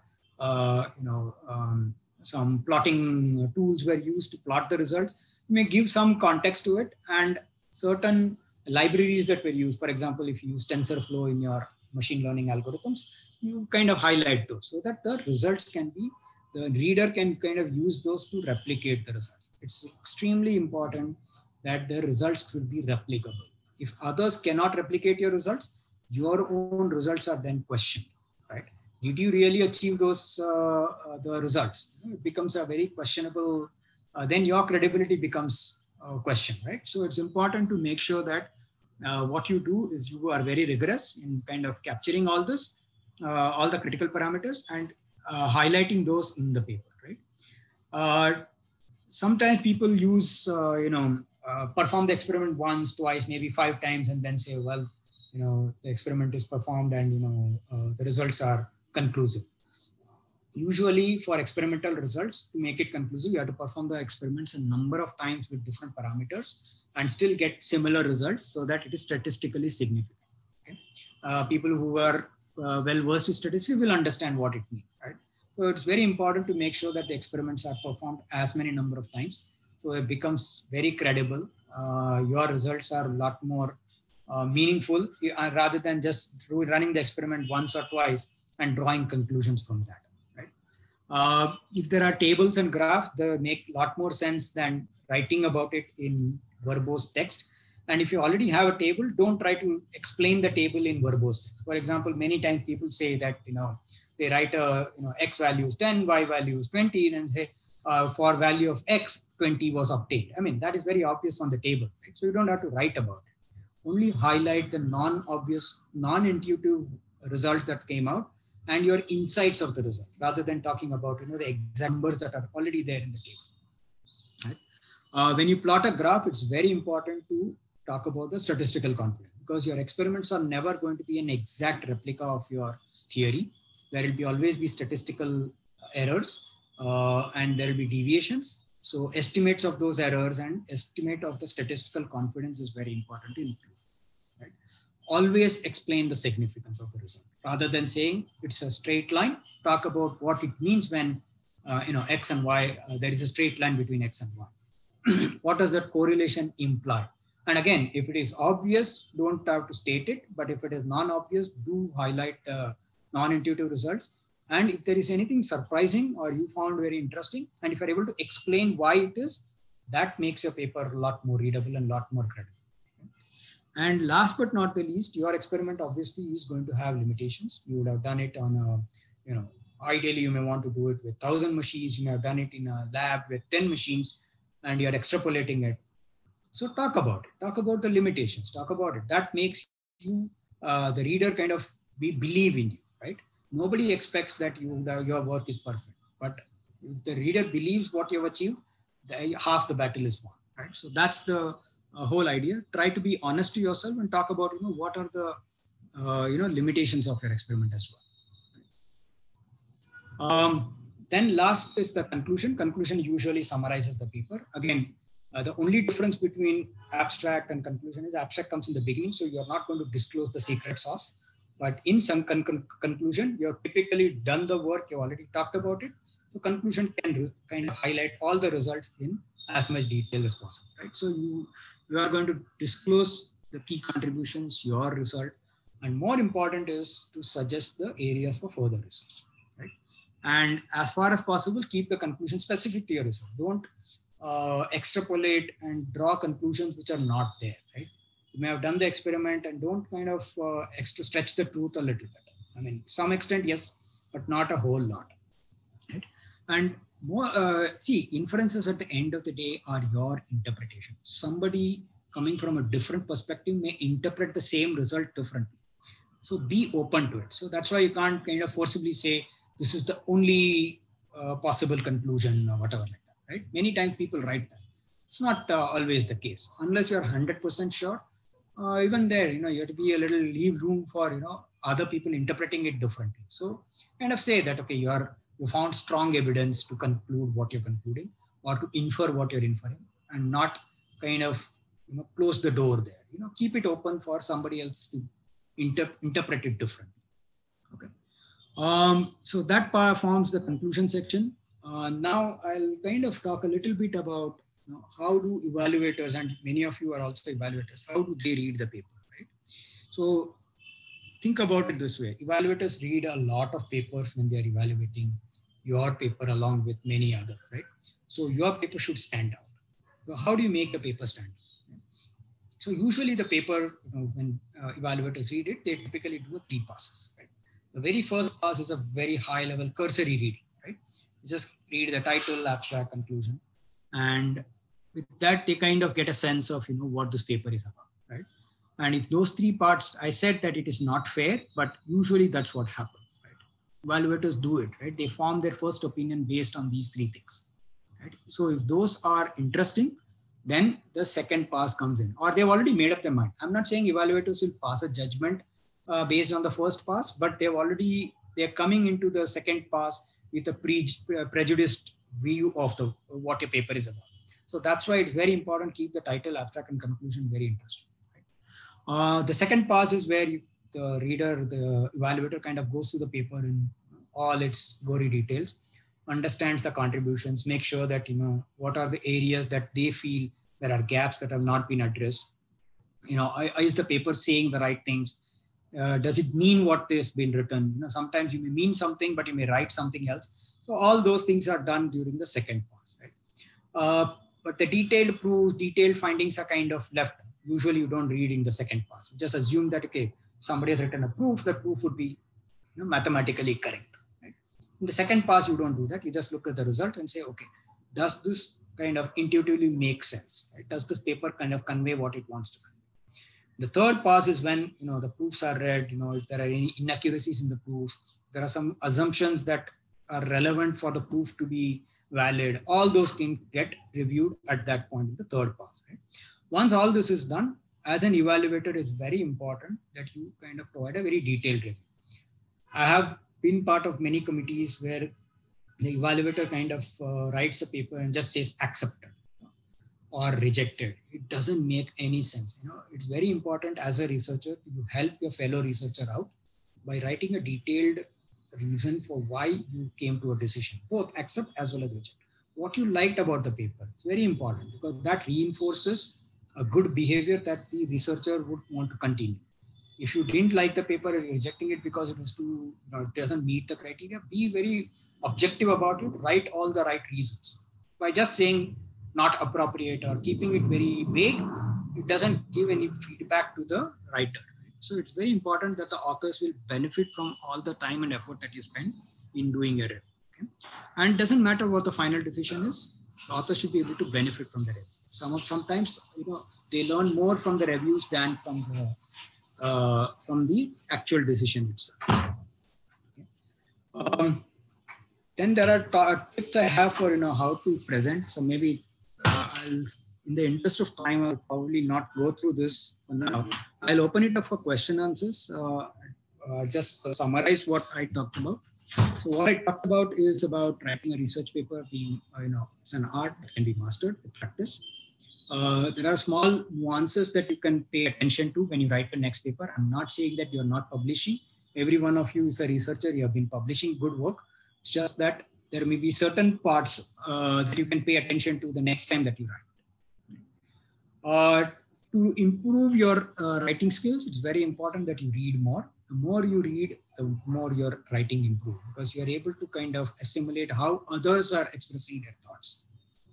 some plotting tools were used to plot the results. You may give some context to it, and certain libraries that were used. For example, if you use TensorFlow in your machine learning algorithms, you kind of highlight those so that the results can be, the reader can kind of use those to replicate the results. It's extremely important that the results should be replicable. If others cannot replicate your results, your own results are then questioned, right? Did you really achieve those the results? It becomes a very questionable then your credibility becomes a question, right? So it's important to make sure that what you do is you are very rigorous in kind of capturing all this, all the critical parameters, and highlighting those in the paper, right? Sometimes people use, perform the experiment once, twice, maybe 5 times, and then say, well, the experiment is performed and, the results are conclusive. Usually for experimental results, to make it conclusive, you have to perform the experiments a number of times with different parameters and still get similar results so that it is statistically significant. Okay? People who are well versed with statistics will understand what it means, right? So it's very important to make sure that the experiments are performed as many number of times, so it becomes very credible. Your results are a lot more meaningful rather than just running the experiment once or twice and drawing conclusions from that. If there are tables and graphs, they make a lot more sense than writing about it in verbose text. And if you already have a table, don't try to explain the table in verbose text. For example, many times people say that, they write X values 10, Y values 20, and say for value of X, 20 was obtained. I mean, that is very obvious on the table, right? So you don't have to write about it. Only highlight the non-obvious, non-intuitive results that came out and your insights of the result, rather than talking about the exact numbers that are already there in the table. Right? When you plot a graph, it's very important to talk about the statistical confidence, because your experiments are never going to be an exact replica of your theory. There will always be statistical errors and there will be deviations. So estimates of those errors and estimate of the statistical confidence is very important to include. Right? Always explain the significance of the result rather than saying it's a straight line. Talk about what it means when X and Y, there is a straight line between X and Y. What does that correlation imply? And again, if it is obvious, don't have to state it, but if it is non-obvious, do highlight the non-intuitive results. And if there is anything surprising or you found very interesting, and if you're able to explain why it is, that makes your paper a lot more readable and a lot more credible. And last but not the least, your experiment obviously is going to have limitations. You would have done it on a, ideally you may want to do it with 1,000 machines. You may have done it in a lab with 10 machines and you're extrapolating it. So talk about it. Talk about the limitations. Talk about it. That makes you, the reader, kind of believe in you, right? Nobody expects that your work is perfect. But if the reader believes what you've achieved, half the battle is won, right? So that's the whole idea. Try to be honest to yourself and talk about what are the limitations of your experiment as well. Then last is the conclusion. Conclusion usually summarizes the paper. Again, the only difference between abstract and conclusion is abstract comes in the beginning, so you're not going to disclose the secret sauce. But in some conclusion, you've typically done the work, you've already talked about it. So conclusion can kind of highlight all the results in as much detail as possible, right? So you are going to disclose the key contributions, your result, and more important is to suggest the areas for further research, right? And as far as possible, keep the conclusion specific to your result. Don't extrapolate and draw conclusions which are not there, right? You may have done the experiment and don't kind of extra stretch the truth a little bit. I mean, some extent, yes, but not a whole lot, right? And more, see, inferences at the end of the day are your interpretation. Somebody coming from a different perspective may interpret the same result differently. So be open to it. So that's why you can't kind of forcibly say, this is the only possible conclusion or whatever like that, right? Many times people write that. It's not always the case. Unless you're 100% sure, even there, you have to be a little leave room for, other people interpreting it differently. So kind of say that, okay, you found strong evidence to conclude what you're concluding or to infer what you're inferring, and not kind of, close the door there. Keep it open for somebody else to interpret it differently. Okay. So that part forms the conclusion section. Now I'll kind of talk a little bit about how do evaluators, and many of you are also evaluators, how do they read the paper, right? So think about it this way. Evaluators read a lot of papers when they're evaluating your paper along with many others, right? So your paper should stand out. So how do you make the paper stand out? So usually the paper, when evaluators read it, they typically do 3 passes, right? The very first pass is a very high level cursory reading, right? You just read the title, abstract, conclusion. And with that, they kind of get a sense of, what this paper is about, right? And if those three parts, I said that it is not fair, but usually that's what happens, right? Evaluators do it, right? They form their first opinion based on these three things, right? So if those are interesting, then the second pass comes in, or they've already made up their mind. I'm not saying evaluators will pass a judgment based on the first pass, but they're coming into the second pass with a prejudiced view of what your paper is about. So that's why it's very important to keep the title, abstract, and conclusion very interesting. Right? The second pass is where the reader, the evaluator, kind of goes through the paper in all its gory details, understands the contributions, make sure that what are the areas that they feel there are gaps that have not been addressed. Is the paper saying the right things? Does it mean what has been written? Sometimes you may mean something, but you may write something else. So all those things are done during the second pass, right? But the detailed proofs, detailed findings are kind of left. Usually you don't read in the second pass. You just assume that, okay, somebody has written a proof, the proof would be mathematically correct. Right? In the second pass, you don't do that. You just look at the result and say, okay, does this kind of intuitively make sense? Right? Does this paper kind of convey what it wants to convey? The third pass is when the proofs are read. If there are any inaccuracies in the proof, there are some assumptions that are relevant for the proof to be valid. All those things get reviewed at that point in the third pass. Right? Once all this is done, as an evaluator, it's very important that you kind of provide a very detailed review. I have been part of many committees where the evaluator kind of writes a paper and just says accepted or rejected. It doesn't make any sense. It's very important as a researcher to help your fellow researcher out by writing a detailed reason for why you came to a decision, both accept as well as reject. What you liked about the paper is very important, because that reinforces a good behavior that the researcher would want to continue. If you didn't like the paper and rejecting it because it was too, it doesn't meet the criteria, be very objective about it, write all the right reasons. By just saying not appropriate or keeping it very vague, it doesn't give any feedback to the writer. So it's very important that the authors will benefit from all the time and effort that you spend in doing your review. Okay? And it doesn't matter what the final decision is, the author should be able to benefit from the review. Sometimes they learn more from the reviews than from the actual decision itself. Okay. Then there are tips I have for how to present. So maybe in the interest of time, I'll probably not go through this for now. I'll open it up for question answers. Just summarize what I talked about. So what I talked about is about writing a research paper being, it's an art that can be mastered with practice. There are small nuances that you can pay attention to when you write the next paper. I'm not saying that you're not publishing. Every one of you is a researcher. You have been publishing good work. It's just that there may be certain parts that you can pay attention to the next time that you write. To improve your writing skills, it's very important that you read more. The more you read, the more your writing improves, because you're able to kind of assimilate how others are expressing their thoughts.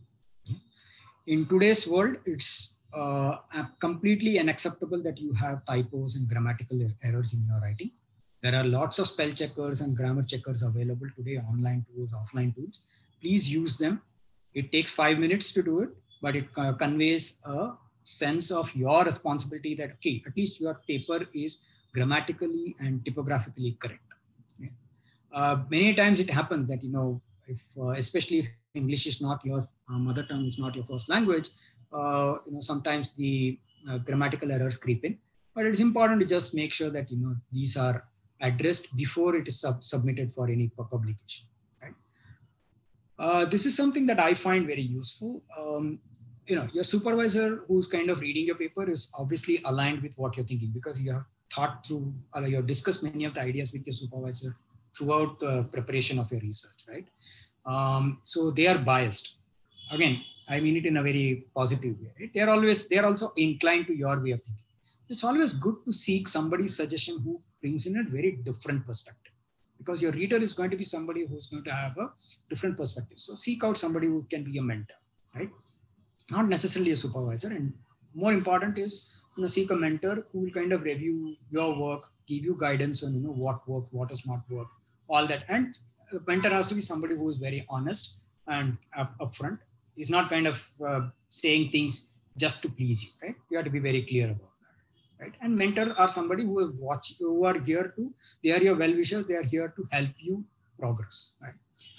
In today's world, it's completely unacceptable that you have typos and grammatical errors in your writing. There are lots of spell checkers and grammar checkers available today, online tools, offline tools. Please use them. It takes 5 minutes to do it, but it conveys a sense of your responsibility that, okay, at least your paper is grammatically and typographically correct. Okay. Many times it happens that, if, especially if English is not your mother tongue, is not your first language, sometimes the grammatical errors creep in. But it's important to just make sure that, these are addressed before it is submitted for any publication. Right? This is something that I find very useful. Your supervisor who's kind of reading your paper is obviously aligned with what you're thinking, because you have thought through, you have discussed many of the ideas with your supervisor throughout the preparation of your research, right? So they are biased. Again, I mean it in a very positive way. Right? They are also inclined to your way of thinking. It's always good to seek somebody's suggestion who brings in a very different perspective, because your reader is going to be somebody who's going to have a different perspective. So seek out somebody who can be a mentor, right? Not necessarily a supervisor. And more important is, seek a mentor who will kind of review your work, give you guidance on, what works, what does not work, all that. And the mentor has to be somebody who is very honest and upfront. He's not kind of saying things just to please you, right? You have to be very clear about that, right? And mentor are somebody who will watch, who are here to, they are your well-wishers. They are here to help you progress, right?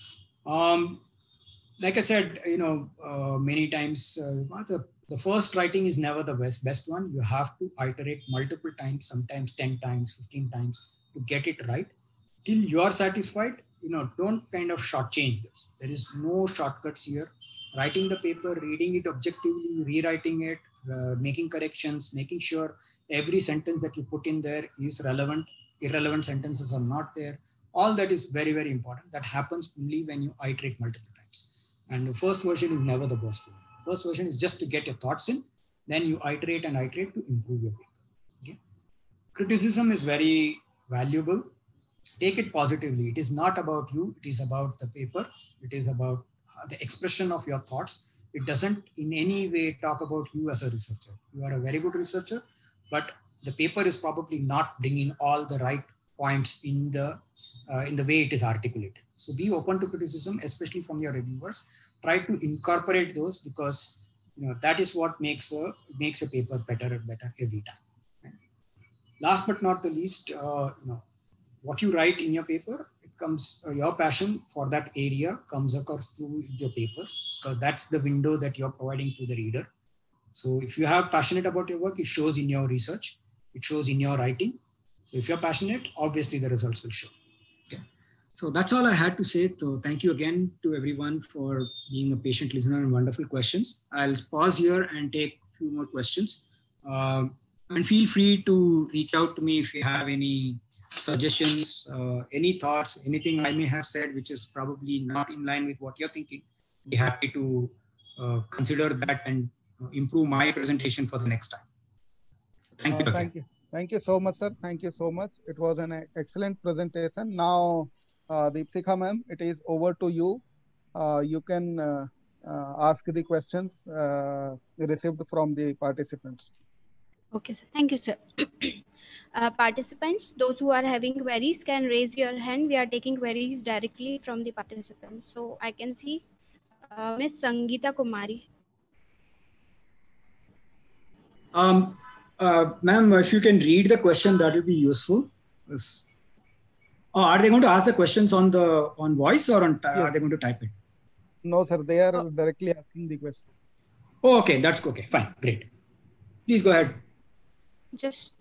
Like I said, many times, the first writing is never the best one. You have to iterate multiple times, sometimes 10 times, 15 times to get it right. Till you are satisfied, don't kind of shortchange this. There is no shortcuts here. Writing the paper, reading it objectively, rewriting it, making corrections, making sure every sentence that you put in there is relevant. Irrelevant sentences are not there. All that is very, very important. That happens only when you iterate multiple times. And the first version is never the best version. First version is just to get your thoughts in. Then you iterate and iterate to improve your paper. Okay? Criticism is very valuable. Take it positively. It is not about you. It is about the paper. It is about the expression of your thoughts. It doesn't in any way talk about you as a researcher. You are a very good researcher, but the paper is probably not bringing all the right points in the way it is articulated. So be open to criticism, especially from your reviewers. Try to incorporate those, because that is what makes a paper better and better every time. Right? Last but not the least, what you write in your paper, it comes, your passion for that area comes across through your paper, because that's the window that you're providing to the reader. So if you are passionate about your work, it shows in your research, it shows in your writing. So if you're passionate, obviously the results will show. Okay. So that's all I had to say. So thank you again to everyone for being a patient listener and wonderful questions. I'll pause here and take a few more questions. And feel free to reach out to me if you have any suggestions, any thoughts, anything I may have said which is probably not in line with what you're thinking. Be happy to consider that and improve my presentation for the next time. Thank you. Thank you. Thank you so much, sir. Thank you so much. It was an excellent presentation. Now, Deepsika ma'am, it is over to you. You can ask the questions received from the participants. Okay, sir. Thank you, sir. Participants, those who are having queries can raise your hand. We are taking queries directly from the participants. So I can see Ms. Sangeeta Kumari. Ma'am, if you can read the question, that will be useful. Yes. Oh, are they going to ask the questions on voice, or on are they going to type it? No, sir. They are directly asking the question. Oh, okay. That's okay. Fine. Great. Please go ahead. Just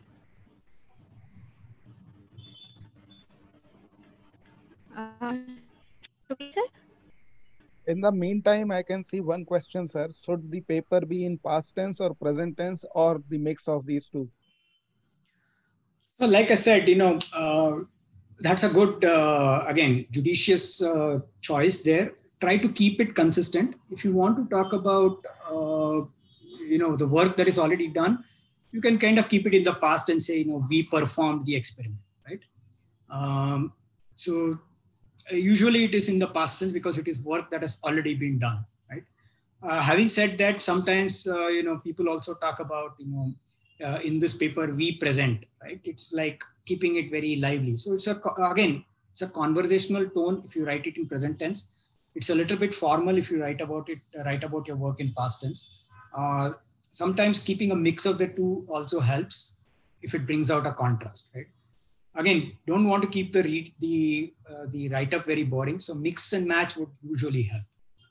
okay, sir. In the meantime, I can see one question, sir. Should the paper be in past tense or present tense, or the mix of these two? So, like I said, that's a good, again, judicious choice there. Try to keep it consistent. If you want to talk about, the work that is already done, you can kind of keep it in the past and say, we performed the experiment, right? So usually it is in the past tense because it is work that has already been done, right? Having said that, sometimes, people also talk about, in this paper, we present, right? It's like keeping it very lively. So it's it's a conversational tone if you write it in present tense. It's a little bit formal if you write about your work in past tense. Sometimes keeping a mix of the two also helps if it brings out a contrast, right? Again, don't want to keep the write-up very boring. So mix and match would usually help.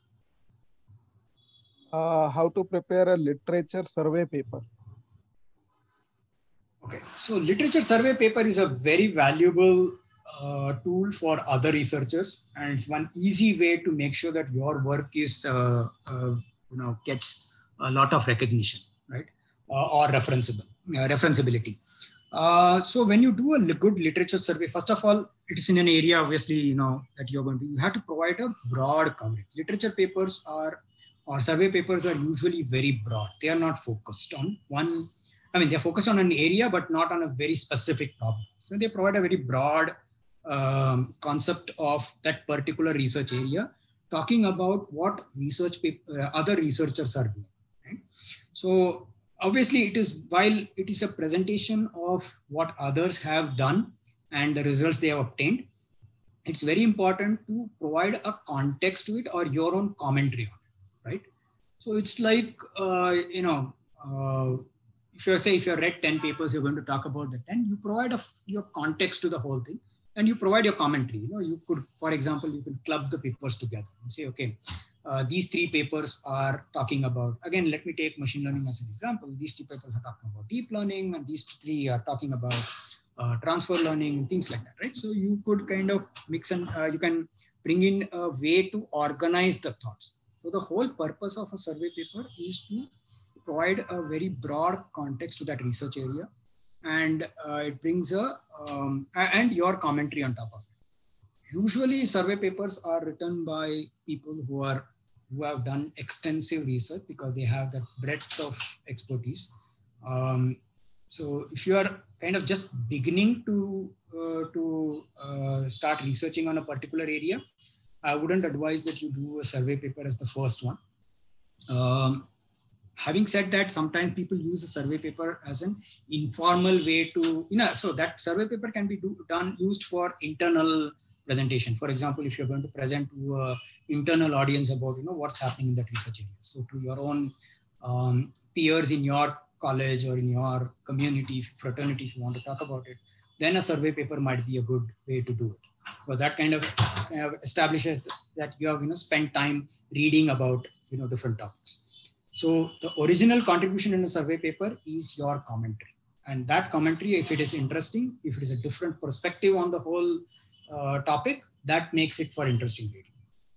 How to prepare a literature survey paper? Okay, so literature survey paper is a very valuable tool for other researchers, and it's one easy way to make sure that your work is gets a lot of recognition, right? Or referenceability. So when you do a good literature survey, first of all, it is in an area, obviously, that you have to provide a broad coverage. Literature papers or survey papers are usually very broad. They are not focused on one. I mean, they're focused on an area, but not on a very specific problem. So they provide a very broad concept of that particular research area, talking about what other researchers are doing. Right? So obviously, while it is a presentation of what others have done and the results they have obtained, it's very important to provide a context to it or your own commentary on it. So it's like, if you read 10 papers, you're going to talk about the 10, you provide your context to the whole thing and you provide your commentary. You could, for example, you could club the papers together and say, okay, these 3 papers are talking about, again, let me take machine learning as an example. These 2 papers are talking about deep learning and these 3 are talking about transfer learning and things like that, right? So you could kind of mix and you can bring in a way to organize the thoughts. So the whole purpose of a survey paper is to provide a very broad context to that research area, and it brings and your commentary on top of it. Usually survey papers are written by people who have done extensive research because they have that breadth of expertise. So if you are kind of just beginning to start researching on a particular area, I wouldn't advise that you do a survey paper as the first one. Having said that, sometimes people use a survey paper as an informal way to, so that survey paper can be used for internal presentation. For example, if you're going to present to an internal audience about, what's happening in that research area. So to your own peers in your college or in your community, fraternity, if you want to talk about it, then a survey paper might be a good way to do it. But that kind of establishes that you have, spent time reading about, different topics. So the original contribution in a survey paper is your commentary. And that commentary, if it is interesting, if it is a different perspective on the whole topic, that makes it for interesting reading.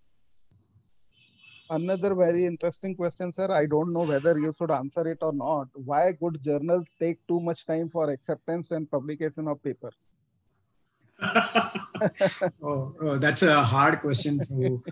Another very interesting question, sir. I don't know whether you should answer it or not. Why good journals take too much time for acceptance and publication of paper? oh, that's a hard question. So,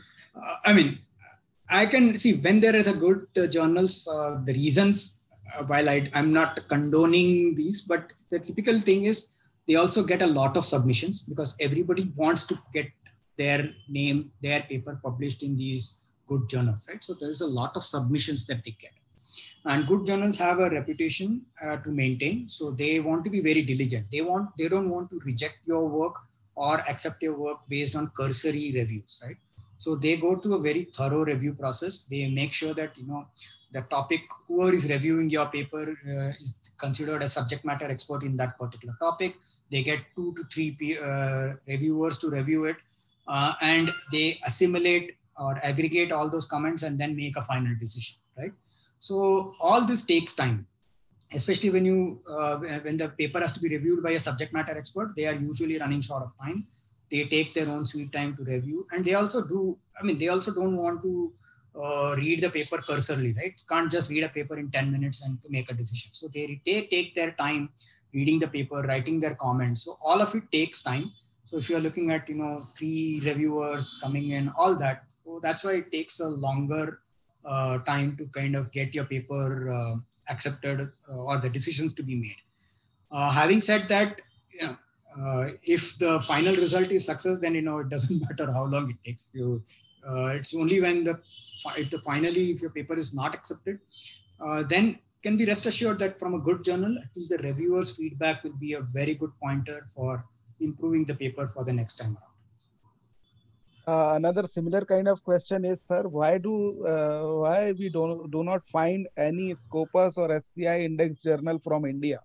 I can see when there is a good journals, the reasons, while I'm not condoning these, but the typical thing is they also get a lot of submissions because everybody wants to get their name, their paper published in these good journals, right? So there's a lot of submissions that they get. And good journals have a reputation to maintain. So they want to be very diligent. They don't want to reject your work or accept your work based on cursory reviews, right? So they go through a very thorough review process. They make sure that, the topic, whoever is reviewing your paper is considered a subject matter expert in that particular topic. They get 2 to 3 reviewers to review it. And they assimilate or aggregate all those comments and then make a final decision, right? So all this takes time, especially when the paper has to be reviewed by a subject matter expert. They are usually running short of time. They take their own sweet time to review, and they also don't want to read the paper cursorily, right? Can't just read a paper in 10 minutes and to make a decision. So they take their time reading the paper, writing their comments. So all of it takes time. So if you're looking at, 3 reviewers coming in, all that, so that's why it takes a longer time to kind of get your paper accepted or the decisions to be made. Having said that, if the final result is success, then it doesn't matter how long it takes. It's only when if your paper is not accepted, then can be rest assured that from a good journal, at least the reviewer's feedback will be a very good pointer for improving the paper for the next time around. Another similar kind of question is, sir, why we do not find any Scopus or SCI index journal from India?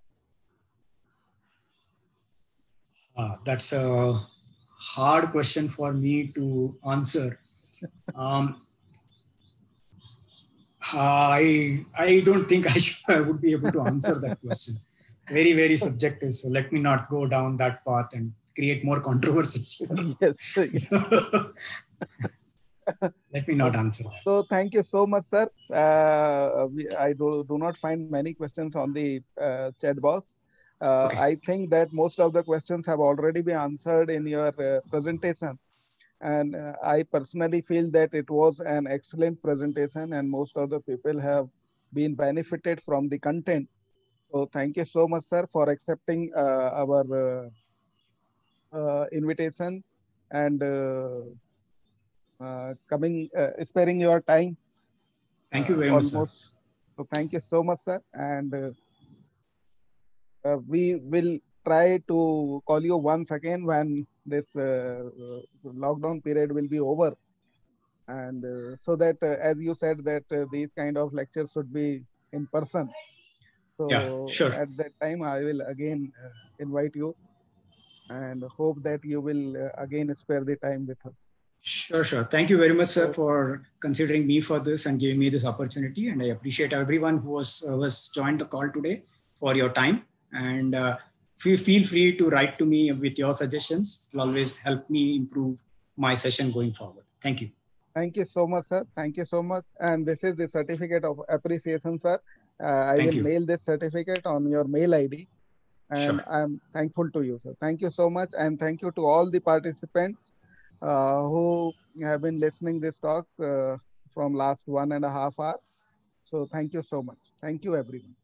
That's a hard question for me to answer. I don't think I would be able to answer that question. Very, very subjective. So let me not go down that path and create more controversies. Yes. Let me not answer that. So thank you so much, sir. I do not find many questions on the chat box. Okay. I think that most of the questions have already been answered in your presentation. And I personally feel that it was an excellent presentation and most of the people have been benefited from the content. So thank you so much, sir, for accepting our invitation and sparing your time. Thank you very much, sir. So thank you so much, sir. And we will try to call you once again when this lockdown period will be over. And so that, as you said, that these kind of lectures should be in person. Yeah, So sure. at that time, I will again invite you and hope that you will again spare the time with us. Sure, sure. Thank you very much, sir, So for considering me for this and giving me this opportunity. And I appreciate everyone who was joined the call today for your time. And feel free to write to me with your suggestions. It'll always help me improve my session going forward. Thank you. thank you so much, sir. Thank you so much. And this is the certificate of appreciation, sir. I Thank will you. mail this certificate on your mail ID. Sure. And I'm thankful to you, sir. Thank you so much. And thank you to all the participants who have been listening this talk from last 1.5 hours. So thank you so much. Thank you, everyone.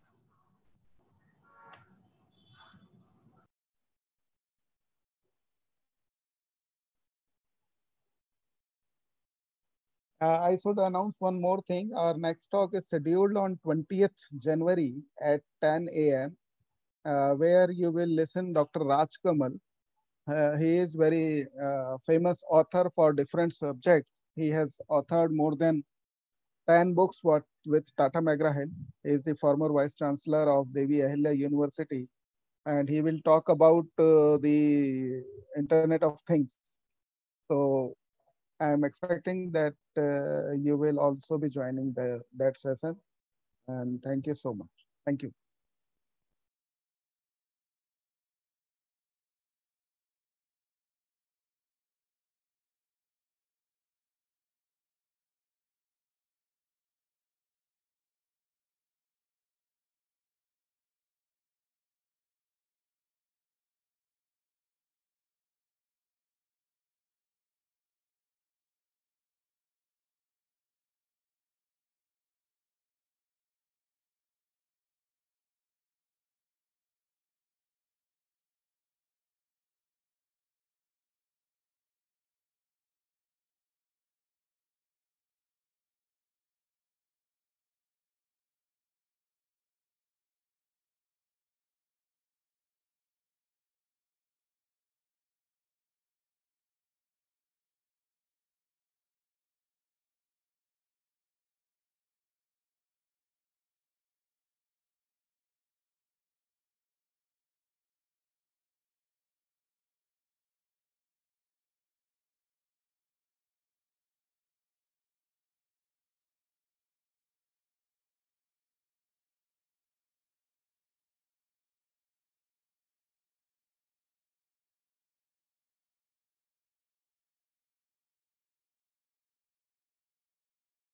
I should announce one more thing. Our next talk is scheduled on 20th January at 10 a.m., where you will listen Dr. Raj Kamal. He is very famous author for different subjects. He has authored more than 10 books with Tata McGraw-Hill. He is the former Vice Chancellor of Devi Ahilya University. And he will talk about the Internet of Things. So I'm expecting that you will also be joining that session. And thank you so much. Thank you.